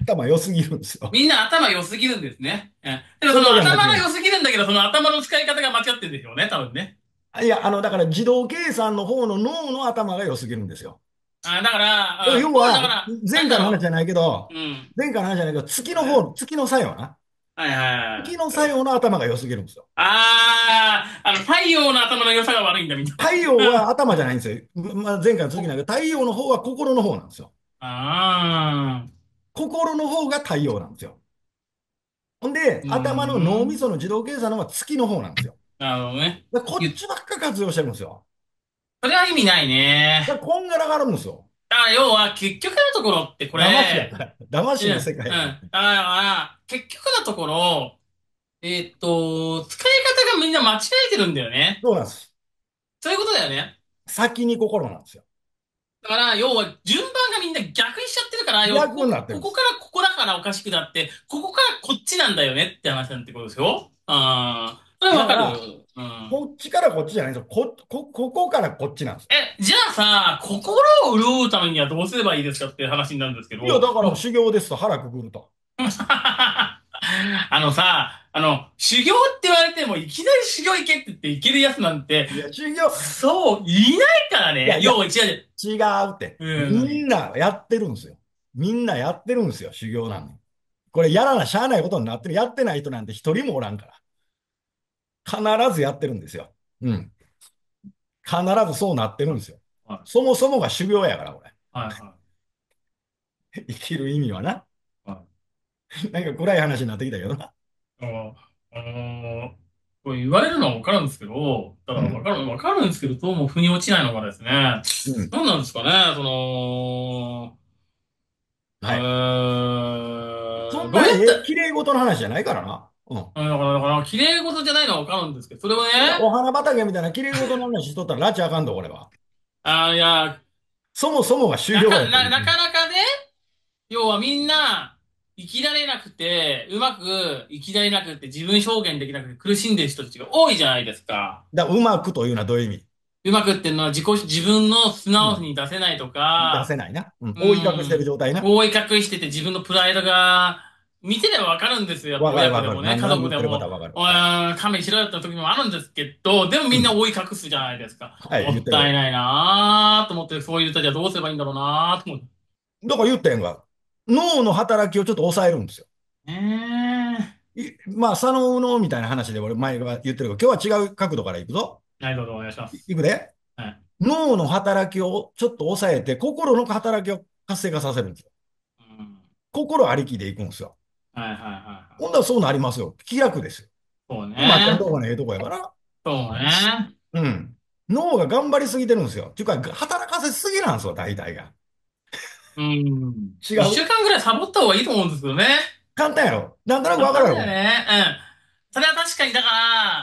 頭良すぎるんですよ。 みんな頭良すぎるんですね。うん。でもそそれだのけは間違いない。 頭の良すぎるんだけど、その頭の使い方が間違ってるんでしょうね、多分ね。 いや、だから自動計算の方の脳の頭が良すぎるんですよ。 あ、だから、 要は、 だから、な前んだろ回の話じゃないけど、 う。うん。 前回の話じゃないけど、月の作用な。 はいはい月の作はい。 用の頭が良すぎるんですよ。 太陽の頭の良さが悪いんだ、みんな。 太陽は頭じゃないんですよ。前回の続きなんだけど、太陽の方は心の方なんですよ。 ああ、 心の方が太陽なんですよ。ほんで、 うー頭の脳みん。 その自動計算の方が月の方なんですよ。 なるほどね。 こっちばっか活用してるんですよ。 それは意味ないね。 こんがらがるんですよ。 だから要は、結局のところってこ騙しやかれ、 ら。騙うん、うん。 しの世界だやから。 から結局のところ、使い方がみんな間違えてるんだよね。 そうなんです。 そういうことだよね。 先に心なんですよ。 だから、要は、順番がみんな逆にしちゃってるから、要は、 逆になってるんです。 ここからここだからおかしくなって、ここからこっちなんだよねって話なんてことですよ。ああ、それはわかる。 だから、 うん。 こっちからこっちじゃないんですよ。ここからこっちなんですよ。 じゃあさ、心を潤うためにはどうすればいいですかっていう話になるんですけいや、 ど、 だから修行ですと腹くくると。 修行って言われても、いきなり修行行けって言って行けるやつなんて、 いや、修行、 そう、いないからね。 いやいや、 要は、違う。 違うって。 うん、 みんなやってるんですよ。みんなやってるんですよ、修行なんで。これやらなしゃあないことになってる。やってない人なんて一人もおらんから。必ずやってるんですよ。うん。必ずそうなってるんですよ。 はい、 そもそもが修行やから、これ。 はい、は生きる意味はな。 い。はい。 なんか暗い話になってきたけどな。 あの、あのこれ言われるのはわかるんですけど、だかうん。 らわかるんですけど、どうも腑に落ちないのがですね、 うん。 何なんですかね、 はい。そんなどうやって、 綺麗事の話じゃないからな。うん。 だから、綺麗事じゃないのはわかるんですけど、それはいや、おね、 花畑みたいな綺麗事の話しとったら拉致あかんと、これは。 いや、 そもそもが修行やという。 なかなかね、要はみんな、生きられなくて、うまく生きられなくて、自分表現できなくて苦しんでる人たちが多いじゃないですか。 うまくというのはどういう意味？ うまくっていうのは自分の素うん。 直に出せないと出せか、 ないな。うん。 う覆い隠してるん、 状態な。 覆い隠してて自分のプライドが、見てればわかるんですよ。やっぱわかるわかる。 親子でもね、家何言ってること族でも、 はわかる。はい。 勘弁しろよって時もあるんですけど、でもみんなうん。 覆い隠すじゃないですか。 はい、 も言ってる。 ったいないなーと思って、そういう人たちはどうすればいいんだろうなーと思って。 だから言ってんが、脳の働きをちょっと抑えるんですよ。 ええまあ、左脳右脳みたいな話で俺前が言ってるけど、今日は違う角度からいくぞ。 はい、どうぞお願いします。 いくで。 はい。 脳の働きをちょっと抑えて、心の働きを活性化させるんですよ。 うん。 心ありきでいくんですよ。 はいはいはいはい。 ほんならそうなりますよ。気楽ですよ。 そうで、まっちゃんね。 とこのええとこやから、 そうね。 うん。脳が頑張りすぎてるんですよ。っていうか、働かせすぎなんですよ、大体が。 うん。一週違う？ 間ぐらいサボった方がいいと思うんですけどね。 簡単やろ。なんとなくわ簡かるやろ。 単だよね。うん。それは確かに、だから、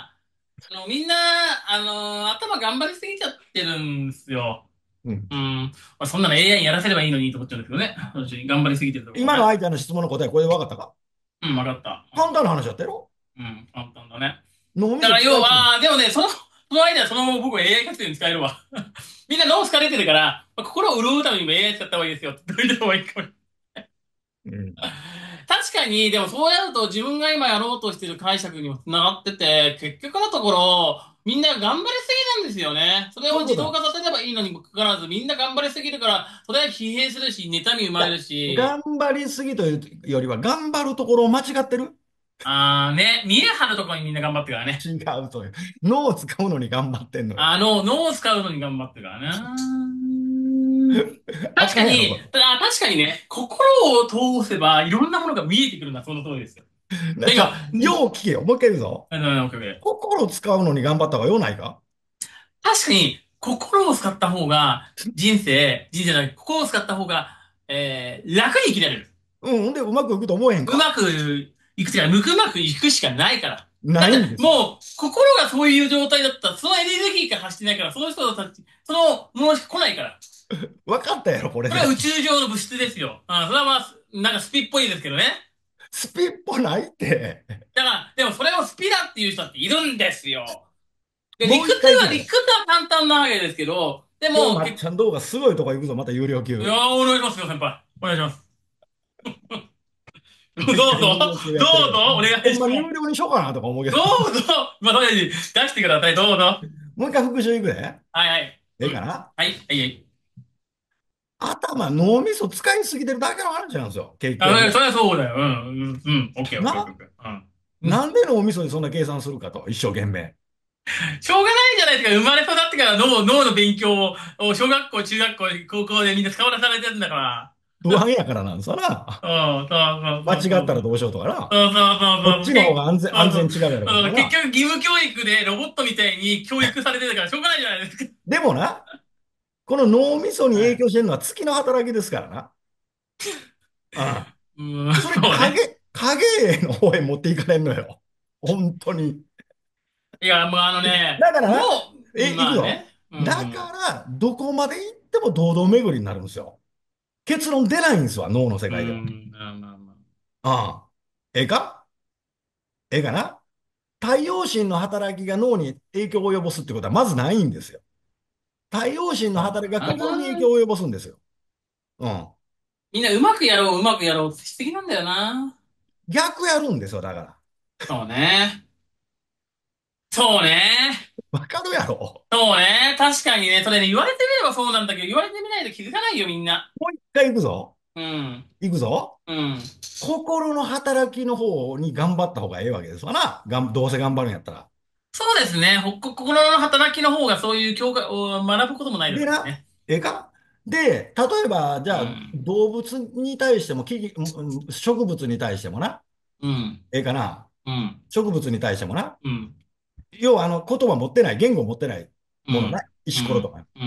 みんな、頭頑張りすぎちゃってるんですよ。 うん。 うん。まあ、そんなの AI にやらせればいいのにと思っちゃうんですけどね。私、頑張りすぎてるところはね。 今の相手の質問の答え、これでわかったか？ うん、わかった。 簡単な話やったやろ？ うん、うん、簡単だね。 脳みそだから要使いすぎ。 は、でもね、その間、そのまま僕は AI 活用に使えるわ。みんな脳疲れてるから、まあ心を潤うためにも AI 使った方がいいですよ。どういった方がいいかも。 うん。 確かに、でもそうやると自分が今やろうとしてる解釈にもつながってて、結局のところ、みんな頑張りすぎなんですよね。それを自動そういうことだ。 化させればいいのにもかかわらず、みんな頑張りすぎるから、それは疲弊するし、妬み生まれいや、 るし、 頑張りすぎというよりは、頑張るところを間違ってる。 見え張るところにみんな頑張ってるからね。 違うという。脳を使うのに頑張ってんのよ。 脳を使うのに頑張ってるからな。 あ確かに、 かんやろ、これ。 確かにね、心を通せばいろんなものが見えてくるのはその通りですよ。で今、 よう聞けよ。もう一回言うぞ。 オッケーオッケー。 心を使うのに頑張った方がようないか？ 確かに、心を使った方が、人生じゃない、心を使った方が、楽に生きられる。 うん。ほんで、うまくいくと思えへんか？ うまくいくつか、うまくいくしかないから。だって、 ないんですよ。 もう、心がそういう状態だったら、そのエネルギーが発してないから、その人たち、そのものしか来ないから。 分かったやろ、これで。 これは宇宙上の物質ですよ。それはまあ、なんかスピっぽいですけどね。 スピっぽないって。 だから、でもそれをスピだっていう人っているんですよ。で、 もう一回行く理で。 屈は簡単なわけですけど、で今日、 も、 まっちゃん動画すごいとこ行くぞ。また有料級。 いやー、お願いしますよ、先輩。お願いします。どうめっちゃ有ぞ、 料級どやってるから。 うぞ、お願ほんま有いします。 料にしようかなとか思うけど。 どうぞ、まあ、とりあえず出してください、どうぞ。 もう一回復習いくで。 はいはい。うん。 ええかな？ はい、はい、はい。 脳みそ使いすぎてるだけの話なんですよ。結局。 それはそうだよ。うん、うん、うん。オッケー、オッケー、オッケー、オな、 ッケー。うん。うん。 なんで脳みそにそんな計算するかと、一生懸命。 しょうがないじゃないですか。生まれ育ってから脳の勉強を小学校、中学校、高校でみんな使わされてるんだから。 不安やからなんですよな。 うん、そう間そうそうそう。 違ったらどうしようとかな。 そうそうそうそう。 こっちの方が安全違うやろとそうかな。 結局義務教育でロボットみたいに教育されてるからしょうがないじゃないですか。 でもな、この脳みそにはい。 影響してるのは月の働きですからな。 うん、 それそうね。 影の方へ持っていかれんのよ。本当に。 いや、もうもだからな、 う、 行くぞ。 まあね。うん、うだん。 から、どこまで行っても堂々巡りになるんですよ。結論出ないんですわ、脳の世う界では。 ん、まあまあまあ。 ああ。ええか？ええかな？太陽神の働きが脳に影響を及ぼすってことはまずないんですよ。太陽神のそう働きがだ心に影響な。 を及ぼすんですよ。うん。 みんなうまくやろう、うまくやろうってしすぎなんだよな。 逆やるんですよ、だから。 そうね。そうね。 わかるやろ？ そうね。確かにね。それね、言われてみればそうなんだけど、言われてみないと気づかないよ、みんな。 もう一回行くぞ。 うん。 行くぞ。 うん。 心の働きの方に頑張った方がええわけですわな。どうせ頑張るんやったら。 そうですね。心の働きの方がそういう教科を学ぶこともないですでな、 からね。 ええか？で、例えば、じゃあ、 うん。 動物に対しても、植物に対してもな、 うん。 ええかな？ うん。 植物に対してもな、 うん。 要は言葉持ってない、言語持ってないものね、 うん。 石ころとうん。 か。 うん。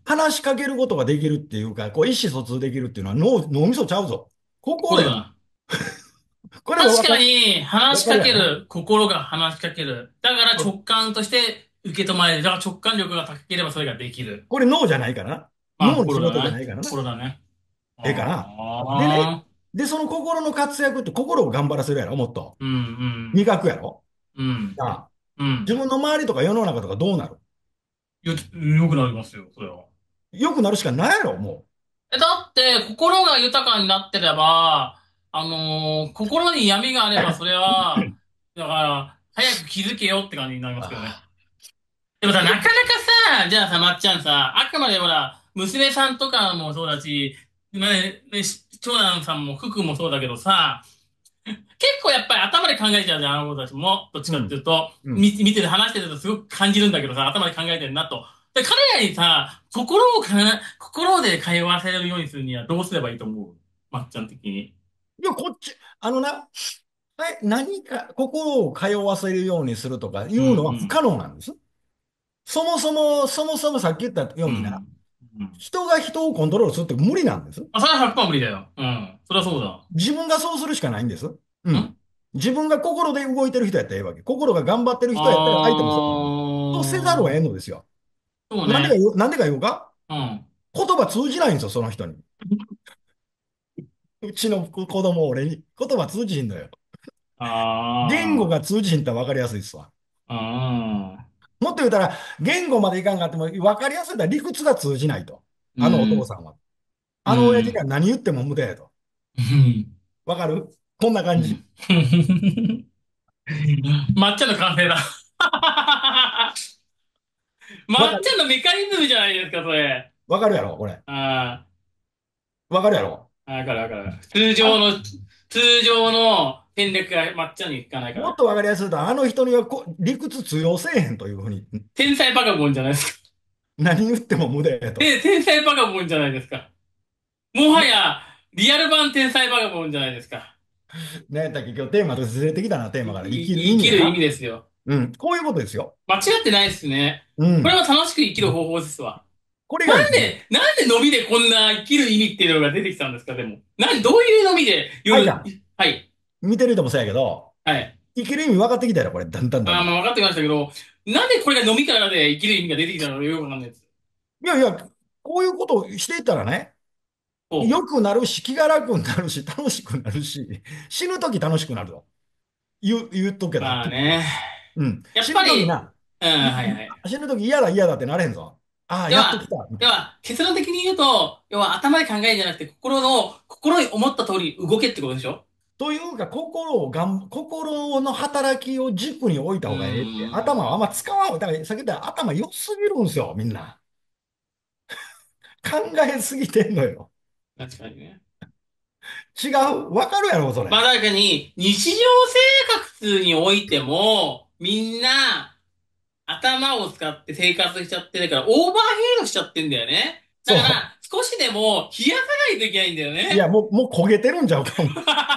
話しかけることができるっていうか、こう意思疎通できるっていうのは脳みそちゃうぞ。心やねん。 心だ。 これも確かに、話しわかるやろな。 かける。心が話しかける。だから直感として受け止まれる。だから直感力が高ければそれができる。 これ脳じゃないからな。 まあ、 脳の仕事じゃ心だね。 ないからな。 心だね。 ええかな。でね、 ああ。 で、その心の活躍って心を頑張らせるやろ、もっと。 うん、 味覚やろ。 うん、うん、 なあ、 うん。 自分の周りとか世の中とかどうなる？ よくなりますよ、それは。 良くなるしかないやろ、もだって、心が豊かになってれば、心に闇があれば、それは、だから、早く気づけよって感じになりう。 ますけどね。 あでもさ、なかなかさ、じゃあさ、まっちゃんさ、あくまでほら、娘さんとかもそうだし、長男さんも福君もそうだけどさ、結構やっぱり頭で考えちゃうじゃん、あの子たちも。どっちかってうん、 いうと、 うん。 見てて話してるとすごく感じるんだけどさ、頭で考えてるなと。で、彼らにさ、心で通わせるようにするにはどうすればいいと思う？まっちゃん的に。 いや、こっち、はい、何か心を通わせるようにするとかいうん、ううのは不可ん、 能なんです。そもそもさっき言ったようにな、 うん。うん。 人が人をコントロールするって無理なんです。 あ、それは100%無理だよ。うん。それはそうだ。 自分がそうするしかないんです。うんん。自分が心で動いてる人やったらええわけ。心が頑張ってる人やったら相手もそうなんです。そうせざるを得んあー、 のですよ。 そうね。 なんでか言うか？ うん。 言葉通じないんですよ、その人に。うちの子供俺に言葉通じひんのよ。言語あが通じひんって分かりやすいっすわ。 あ、 もっと言うたら、言語までいかんかっても分かりやすいのは理屈が通じないと。 うん、 あのお父うん、 さんは。 うあの親父にはん、 何言っても無駄やと。 うん。 わかる？こんな感じ。 うん。抹茶の完成だ。 わかる？ 抹茶のメカニズムじゃないですか、それ。 わかるやろこれ。 あわかるやろ？ あ、わかるわかる。 あ、 通常の戦略が抹茶にいかないから。 もっとわかりやすいと、あの人には理屈通用せえへんというふうに、 天才バカボンじゃないですか。 何言っても無駄やと。 天才バカボンじゃないですか。もはや、リアル版天才バカボンじゃないですか。 ねやったっけ、今日テーマとずれてきたな、テーマから。生きる意生きる意味味やな。 ですよ。 うん。こういうことですよ。 間違ってないですね。 うん。 これは楽しく生きる方法ですわ。 これが生きる。 なんで伸びでこんな生きる意味っていうのが出てきたんですか、でも。どういう伸びで夜、 はいじゃん。 はい、 見てる人もそうやけど、 はい。 生きる意味分かってきたやろ、これ。だんだんだんだん。 まあ分かってきましたけど、なんでこれが飲みからで生きる意味が出てきたのかよくわかんないです。 いやいや、こういうことをしていったらね、 おう。 良くなるし、気が楽になるし、楽しくなるし、死ぬとき楽しくなると。言っとくけど、はっきり言って。 まあね。 うん。 やっ死ぱり、 ぬときな、 うん、はいはい。 死ぬとき嫌だ嫌だってなれへんぞ。ああ、 では、 やっと来た、みたいな。 結論的に言うと、要は頭で考えるんじゃなくて、心に思った通り動けってことでしょ？ というか、心の働きを軸に置いたうー方がええって、頭はあんまん。 使わん。だから、さっき言ったら頭良すぎるんですよ、みんな。考えすぎてんのよ。 確かにね。 違う？わかるやろ、それ。 まあ確かに、日常生活においても、みんな、頭を使って生活しちゃってるから、オーバーヒートしちゃってんだよね。だそから、少しでも冷やさないといけないんだよう。いや、 ね。 もう焦げてるんちゃうかも。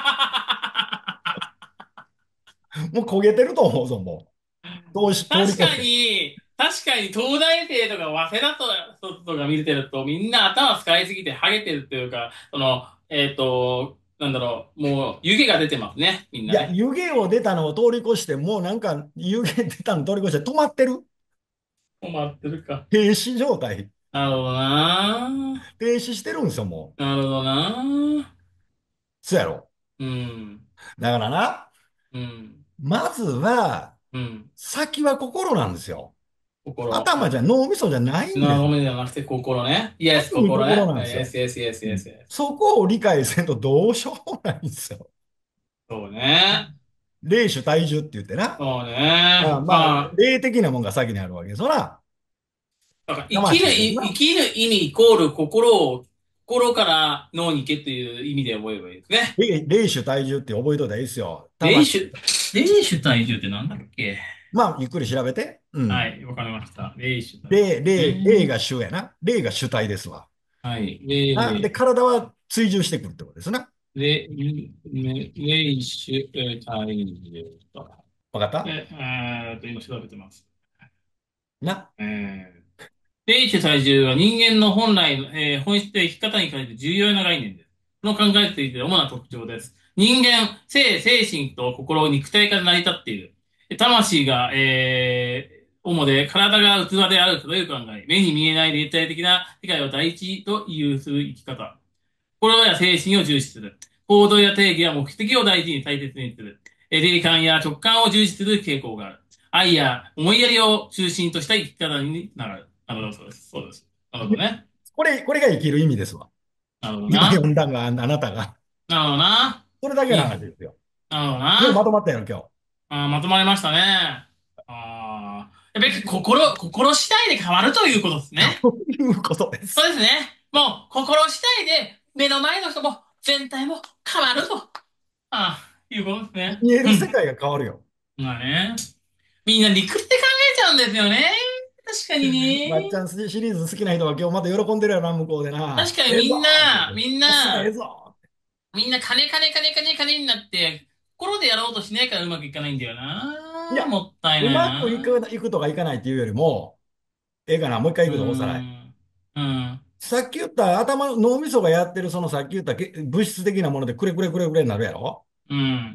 もう焦げてると思うぞ、もう。通り越して。 確かに東大生とか早稲田とか見てると、みんな頭使いすぎてハゲてるっていうか、なんだろう、もう湯気が出てますね、みんいや、 なね。 湯気を出たのを通り越して、もうなんか、湯気出たの通り越して止まってる。 困ってるか。 停止状態。 なるほどな。 停止してるんですよ、もう。 なるほどな。 そうやろ。 うん。 だからな、 うん。 まずは、 うん。 先は心なんですよ。 心。 頭じゃ、脳みそじゃないんです。 なごめじゃなくて心ね。イエス、 先に心ね。 心なんですよ。 イエス、イエス、イエス、イエス、 うん。 イエス。 そこを理解せんとどうしようもないんですよ。 そうね。 霊主体重って言ってな。 そうね。 まあ、 まあ、 霊的なもんが先にあるわけですよな。 だから生魂ですな。 きる意味イコール心から脳に行けっていう意味で覚えればいいですね。 霊主体重って覚えといたらいいですよ。 霊種、 魂。 霊種体重ってなんだっけ？ まあ、ゆっくり調べて。うん。 はい、わかりました。霊種体霊重ね。 が主やな。霊が主体ですわ。 はい。 で、体は追従してくるってことですな。 霊種体重と。 わかった？ 今調べてます。 な。 霊種体重は人間の本来の、本質的生き方に関して重要な概念です。この考えについて主な特徴です。人間、精神と心、肉体から成り立っている。魂が、 主で体が器であるという考え、目に見えない立体的な世界を第一と有する生き方。心や精神を重視する。行動や定義や目的を大事に大切にする。霊感や直感を重視する傾向がある。愛や思いやりを中心とした生き方になる。なるほど、そうです。そうです。なるほどね。 これが生きる意味ですわ。 なるほど今読な。 んだんがあなたが。 なるほどな。 それだけのいい。 話ですよ。 なるほどようまとな。 まったやろ、今まとまりましたね。やっぱり心次第で変わるということです日。 ね。 ということです。 そうですね。もう、心次第で、目の前の人も、全体も変わると。いうことですね。 見えうん。 る世界が変わるよ。 まあね。みんな理屈で考えちゃうんですよね。確かにね。 まっちゃんシリーズ好きな人が今日また喜んでるやろな、向こうでな。 確かにええぞって言って。おっさんええぞって。 みんな金になって、心でやろうとしないからうまくいかないんだよな。 いや、 もったいうないまくいく、 な。 いくとかいかないっていうよりも、ええかな、もう一回いうーくぞ、おさらい。 ん。うん。 さっき言った脳みそがやってるそのさっき言った物質的なものでくれくれくれくれになるやろ。 うん。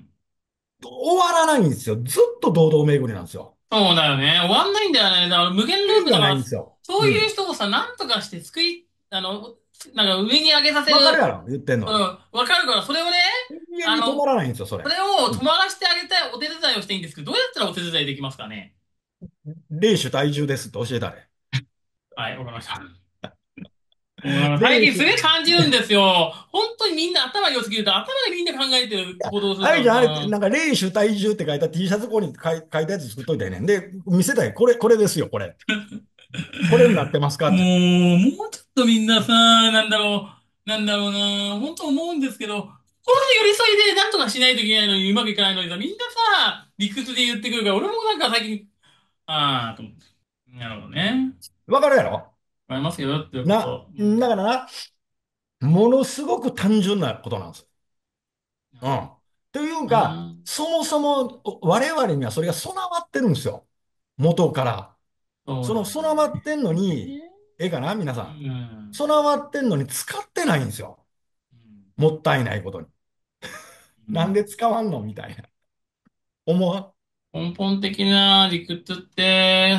終わらないんですよ。ずっと堂々巡りなんですよ。 そうだよね。終わんないんだよね。だから無限ループキリがないんだから、 ですよ。 そういううん。 人をさ、なんとかしてなんか上に上げさせる。 わかるやろ、言ってんの。 うん。わかるから、それをね、 永遠に止まあの、 らないんですよ、それ。 それをうん。 止まらせてあげたいお手伝いをしていいんですけど、どうやったらお手伝いできますかね？ 霊種体重ですって教えたれ。 はい、わかりました。もうなんか最霊種。 近すげえ感じるんですよ。本当にみんな頭良すぎると頭でみんな考えてる行動するかあれじゃん、あれ、 らさ。 なんか霊種体重って書いた T シャツここに書いたやつ作っといたよねん。で、見せたい。これですよ、これ。これになってますかって。 もうちょっとみんなさ、なんだろうな、本当思うんですけど、心の寄り添いでなんとかしないといけないのにうまくいかないのにさ、みんなさ、理屈で言ってくるから、俺もなんか最近、と思って。なるほどね。 わかるやろ。 ありますよっていうこと。うん。 だからな、ものすごく単純なことなんですよ。 なるほうん。というどか、 な。 そもそも我々にはそれが備わってるんですよ。元から。そのそうだ備わってんのね。 に、ええかな皆さうん。 ん。 備わってんのに使ってないんですよ。もったいないことに。なんでうん。 使わんのみたいな。思う。 根本的な理屈って、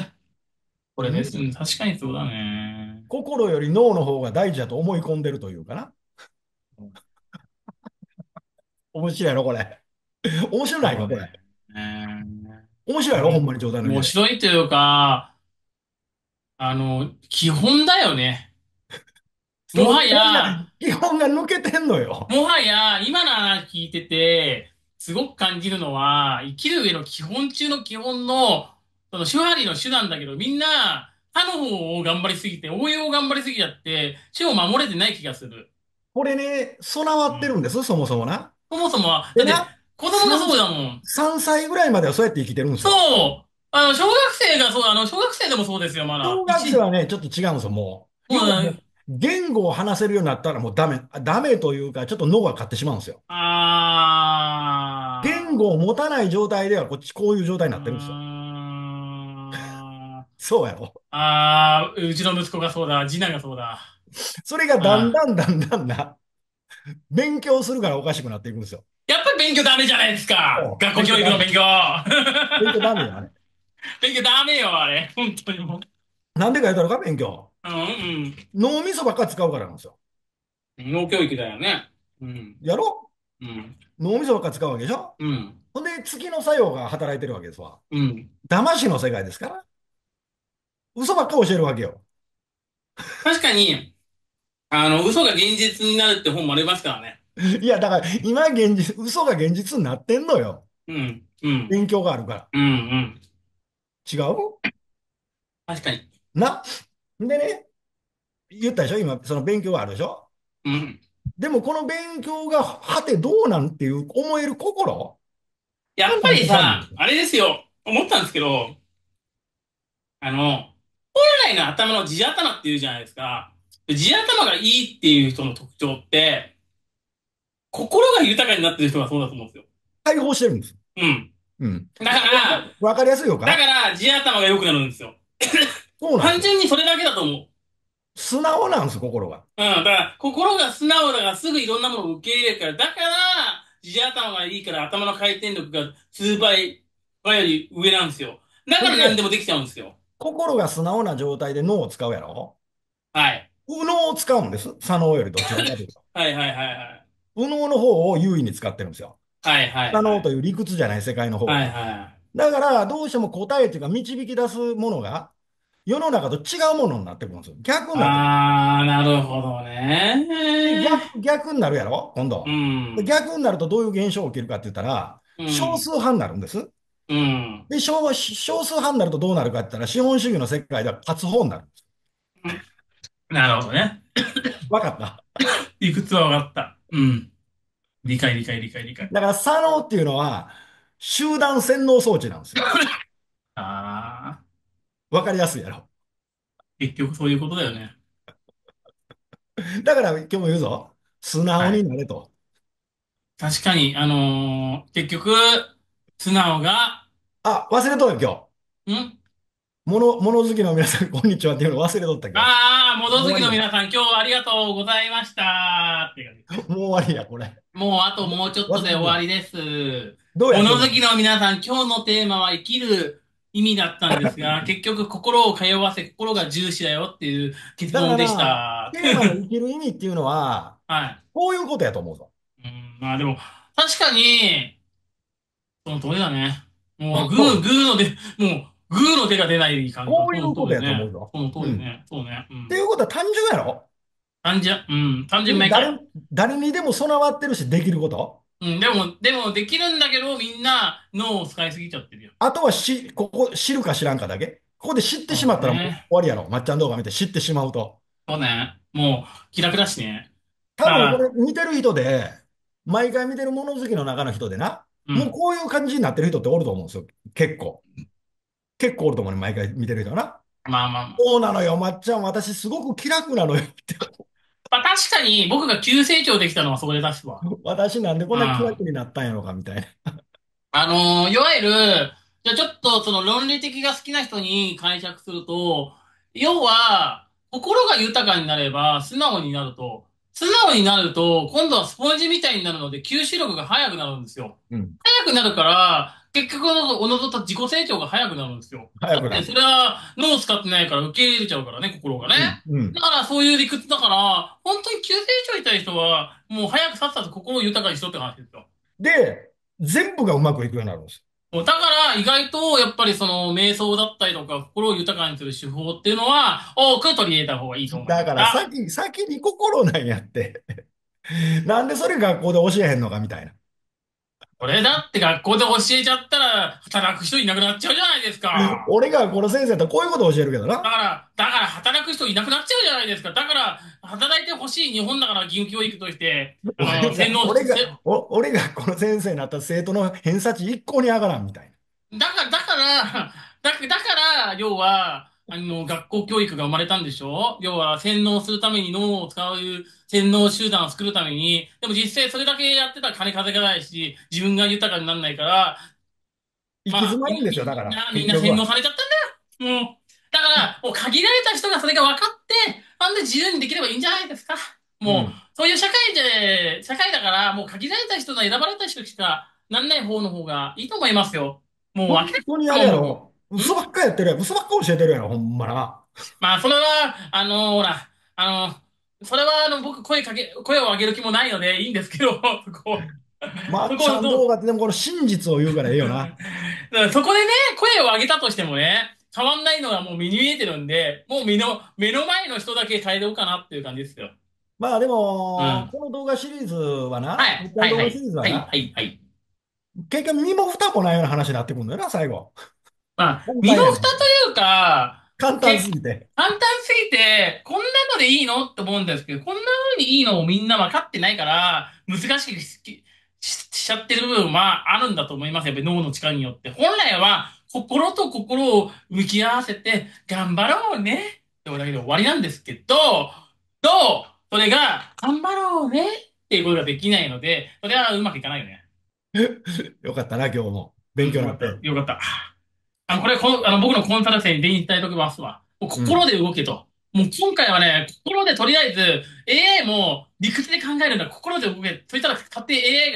これです。 ん確かにそうだね。 心より脳の方が大事だと思い込んでるというかな。面白いやろ、これ。面白ないそうね。 か、これ。 うん面白いやろ、ほんまに冗談抜き面で。 白いというか、基本だよね。もそう、 はや、 基本が抜けてんのよ。 もはや、今の話聞いてて、すごく感じるのは、生きる上の基本中の基本の、その手張りの手段だけど、みんな、他の方を頑張りすぎて、応用を頑張りすぎちゃって、手を守れてない気がする。 これね、備わってるんうん。 です、そもそもな。 そもそもは、だって、 でな、 子供が 3、 そうだもん。 3歳ぐらいまではそうやって生きてるんですそよ。 う。小学生がそう、小学生でもそうですよ、まだ。 小学生はね、ちょっと違うんですよ、もう。 もう要はもう、言語を話せるようになったらもうダメ。ダメというか、ちょっと脳が勝ってしまうんですよ。言語を持たない状態では、こういう状態になってるんですよ。 あそうやろ。 うちの息子がそうだ、次男がそうだ。 それがだんあだんだんだんな、勉強するからおかしくなっていくんですよ。 やっぱり勉強ダメじゃないですか。学校勉強ダメ。 教育の勉強。 勉強ダメよ、あれ。 勉強ダメよ、あれ。本当にもう。 なんでか言ったのか、勉強。 うん、 脳みそばっかり使うからなんですよ。 うん。脳教育だよね。うん、 やろうん、 脳みそばっかり使うわけでしょ。 うん、 ほんで、月の作用が働いてるわけですわ。 うん。 騙しの世界ですから。嘘ばっかり教えるわけよ。 確かに、嘘が現実になるって本もありますからね。 いや、だから、今嘘が現実になってんのよ。 うん、うん、 勉強があるから。 うん、うん。 違う確かに。 な。でね、言ったでしょ今、その勉強があるでしょ。 うん。 でも、この勉強が、はてどうなんっていう思える心がやっぱないとダメでりさ、 すよ。 あれですよ。思ったんですけど、本来の頭の地頭っていうじゃないですか。で地頭がいいっていう人の特徴って、心が豊かになってる人がそうだと思うんですよ。 解放してるんです。 うん。 うん。 だから、 わかりやすいよか地頭が良くなるんですよ。単そうなんですよ。 純にそれだけだと思う。 素直なんです、心が。 うん。だから、心が素直だからすぐいろんなものを受け入れるから、だから、地頭がいいから頭の回転力が数倍、倍より上なんですよ。 だから何でほんで、 もできちゃうんですよ。 心が素直な状態で脳を使うやろ。 はい。 右脳を使うんです。左脳よりどちらかというと。 はいはいはいはい。 右脳の方を優位に使ってるんですよ。 はいはい左はい。 脳という理屈じゃない世界の方はいは。 はい。 だから、どうしても答えというか導き出すものが世の中と違うものになってくるんですよ。逆になってくる。 あー、なるほどで、 ね。 逆になるやろ今う度。でん。 逆になるとどういう現象が起きるかって言ったら、少うん。 数派になるんです。 うん。 で、少数派になるとどうなるかって言ったら、資本主義の世界では勝つ方になるんです。 なるほどね。 わかった。 理屈は分かった。うん。理解理解理解理解。 だから、左脳っていうのは、集団洗脳装置なんですよ。 あわかりやすいやろ。 結局そういうことだよね。 だから、今日も言うぞ。素直はい。 になれと。 確かに、結局、素直が、 あ、忘れとる今日。 ん物好きの皆さん、こんにちはっていうの忘れとった今日。 ああー、元好もう終わりや。 きの皆さん、今日はありがとうございましたって感じ。 もう終わりや、これ。 もうあともうちょっとで忘れてた。 終わりです。 どうや、今日の。 物好きの皆さん、今日のテーマは生きる意味だったんですが、結局心を通わせ、心が重視だよっていう結だから論でしな、 た。 テーマの生きる意味っていうのは、 はい。 こういうことやと思うぞ。 うん、まあでも、確かに、その通りだね。もう、グーの手が出ない感じだ。 こういそのうことやと通りね。 思うぞ。 その通うん。っりね。そうね。うていうん。 ことは単純やろ。 うん、単純で、 明快。 誰にでも備わってるし、できること。 うん、でも、できるんだけど、みんな脳を使いすぎちゃってるよ。 あとはここ知るか知らんかだけ。ここで知ってそうしまったらもう終ね。 わりやろ。まっちゃん動画見て知ってしまうと。 そうね。もう、気楽だしね。 多分これだから、 見てる人で、毎回見てる物好きの中の人でな、もううん。 こういう感じになってる人っておると思うんですよ。結構。結構おると思うね、毎回見てる人はな。 まあまあまあ。 そうなのよ、まっちゃん。私すごく気楽なのよって。 まあ確かに、僕が急成長できたのはそこで確かわ。 私なんでこんな気うん。 楽になったんやろか、みたいな。 いわゆる、じゃあちょっとその論理的が好きな人に解釈すると、要は、心が豊かになれば素直になると、今度はスポンジみたいになるので、吸収力が速くなるんですよ。 うん。 速くなるから、結局おのずと自己成長が速くなるんですよ。だって、 早くなる。 それは脳を使ってないから受け入れちゃうからね、心がね。 うん。うん。 だからそういう理屈だから、本当に急成長したい人は、もう早くさっさと心を豊かにしろって話ですよ。 で、全部がうまくいくようになるんです。 だから意外とやっぱりその瞑想だったりとか心を豊かにする手法っていうのは多く取り入れた方がいいと思いだからました。 先に心なんやって。なんでそれ学校で教えへんのかみたいな。 これだって学校で教えちゃったら働く人いなくなっちゃうじゃないですか。 俺がこの先生だったらこういうことを教えるけどな。 だから働く人いなくなっちゃうじゃないですか。だから働いてほしい日本だから義務教育として、 俺がこの先生になったら生徒の偏差値一向に上がらんみたいな。 だから、要は、学校教育が生まれたんでしょ。要は、洗脳するために脳を使う洗脳集団を作るために、でも実際それだけやってたら金稼がないし、自分が豊かにならないから、 行きまあ、 詰まるんですよ、だから、 みんな結局は。 洗脳されちゃったんだよ。もう。だから、もう限られた人がそれが分かって、なんで自由にできればいいんじゃないですか。もう、 うん。 そういう社会だから、もう限られた人の選ばれた人しかなんない方の方がいいと思いますよ。もう本分け当にあれたもん、僕。 やろ。嘘ばっかやってるやろ。嘘ばっか教えてるやろ、ほんまな。 まあ、それは、ほら、それは、僕、声を上げる気もないのでいいんですけど、 まっちゃそこ、どう、 ん動画ってでもこの真実を言うからええよな。 だからそこでね、声を上げたとしてもね、変わんないのがもう目に見えてるんで、もう目の前の人だけ変えようかなっていう感じですよ。 まあでも、 うん。 この動画シリーズはな、まっはい、はい、 ちゃん動画シはい、はい、 リーズはな、 はい、はい。 結局身も蓋もないような話になってくるんだよな、最後。 まあ、 簡身の単やねん。 蓋というか、 簡単すぎて。 簡単すぎて、こんなのでいいのって思うんですけど、こんな風にいいのをみんな分かってないから、難しくしちゃってる部分はあるんだと思います。やっぱり脳の力によって。本来は、心と心を向き合わせて、頑張ろうねってだけで終わりなんですけど、どうそれが、頑張ろうねっていうことができないので、それはうまくいかないよね。 よかったな、今日も。勉うん、よかった、 強になって。 よかった。僕のコンサル生に伝えておきますわ。もううん。 心で動けと。もう今回はね、心でとりあえず AI も理屈で考えるんだ。心で動け。そしたら勝手に AI が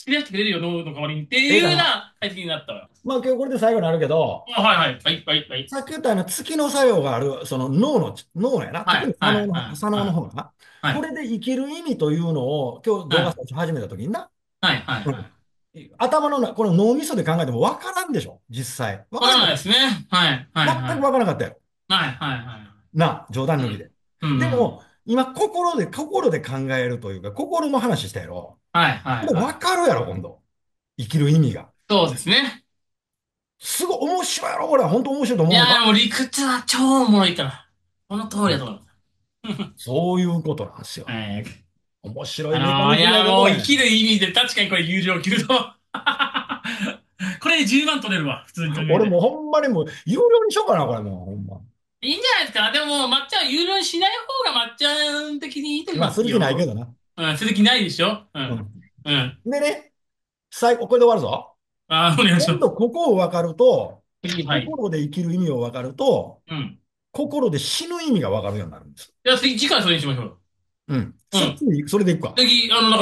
作り出してくれるよ、脳の代わりにっていうようええかな。 な解析になったわ。 まあ今日これで最後になるけど、 あ、はいはい。はい、はい、はい。 さっき言った月の作用がある、その脳やな。 はい、 特にはい、はい、 左脳のはい。 方かな。 はい、 これで生きる意味というのを、今日動画はい、 最初始めた時にな、 はい、はい。 うん頭のこの脳みそで考えても分からんでしょ、実際。分わからからんかった。 ないですね。はい、はい、はい。 全く分からなかったよ。 はい、はい、はい。 冗談抜きで。 うん、うん、うん。 でも、今、心で考えるというか、心の話したやろ。 はい、はい、 これはい。 分かるやろ、今度。生きる意味が。 そうですね。 すごい面白いやろ、これ。本当面白いといや、 思わんか。 でも理屈は超おもろいから。この通りうん。 だと思います。 そういうことなんですよ。 はい。 面白いメカニズムやいや、 で、これ。 もう生きる意味で確かにこれ有料級と。これ10万取れるわ、普通に考えて。 俺もうほんまにもう、有料にしようかな、これもう、ほんま。 いいんじゃないですか。でも、まっちゃん有料にしない方がまっちゃん的にいいと思いまあ、 ますする気ないけよ。 どな。 うん、続きないでしょ。うん。 うん。 うん。 でね、最後、これで終わるぞ。 お願いします。 今度、ここを分かると、 次、はい。 心で生きる意味を分かると、 うん。 心で死ぬ意味が分かるようになるんです。 いや、次回それにしましょう。 うん。 うん。 次、それでいくか。 次、だから、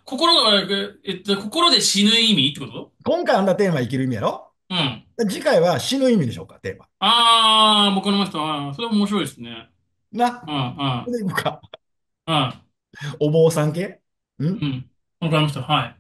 心で死ぬ意味ってこと？ 今回あんだテーマ生きる意味やろ。 うん。 次回は死ぬ意味でしょうか、テーマ。 僕の人は、それ面白いですね。 な。 うん、うん、 それでいくか。 うん。 お坊さん系んうん。わかりました。はい。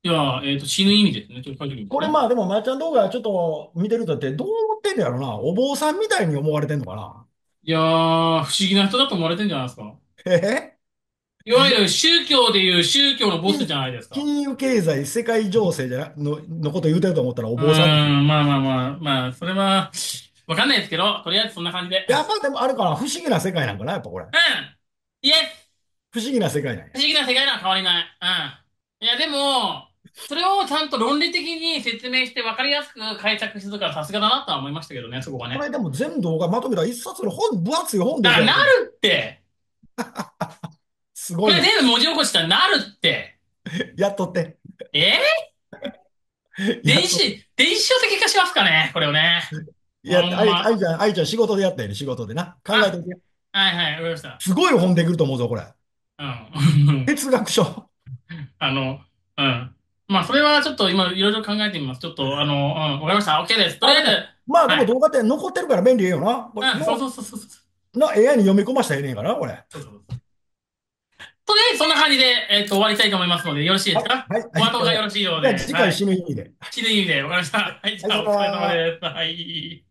では、死ぬ意味ですね。ちょっと書いておきますね。 これまあでも、まっちゃん動画ちょっと見てるとってどう思ってんのやろな。お坊さんみたいに思われてんのかな。 いやー、不思議な人だと思われてんじゃないですか。 へへ。 いわゆる宗教でいう宗教のボスじゃないですか。 金融経済、世界情勢のこと言うてると思ったらお坊さんって。いまあまあまあ、まあ、それは、わかんないですけど、とりあえずそんな感じで。 や、まあでもあるかな。不思議な世界なんかな、やっぱこれ。 うん。イエス。 不思議な世界なんや。 不思議な世界のは変わりない。うん。いや、でも、それをちゃんと論理的に説明して分かりやすく解釈してたからさすがだなとは思いましたけどね、そこはね。 これでも全動画まとめたら一冊の本、分厚い本でだからなすよ。 るって、これすごいな。 全部文字起こしたらなるって。 やっとって。やっと。 電子書籍化しますかね、これをね。ほやって、 んま。 あいちゃん仕事でやったよね、仕事でな。考えてあ、 おいて。 はいはい、わかりました。 すごい本できると思うぞ、これ。 うん。 哲学書。 あの、うん。まあ、それはちょっと今いろいろ考えてみます。ちょっと、わかりました。OK です。とりあ、 あえず、 でも、まあではい。 も動画って残ってるから便利よな。これ、 うん、そうそうそうそうそう。 AI に読み込ましたらええねんからな、これ。 そうそうそう。とりあえずそんな感じで、終わりたいと思いますので、よろしいではい、 すか？ はい、はい。 お後がよろしいようじゃあで。 次回死はい。 ぬ意味で。 死ぬ意味で、わかりました。はい、じはい、さよなゃあお疲れ様ら。 です。はい。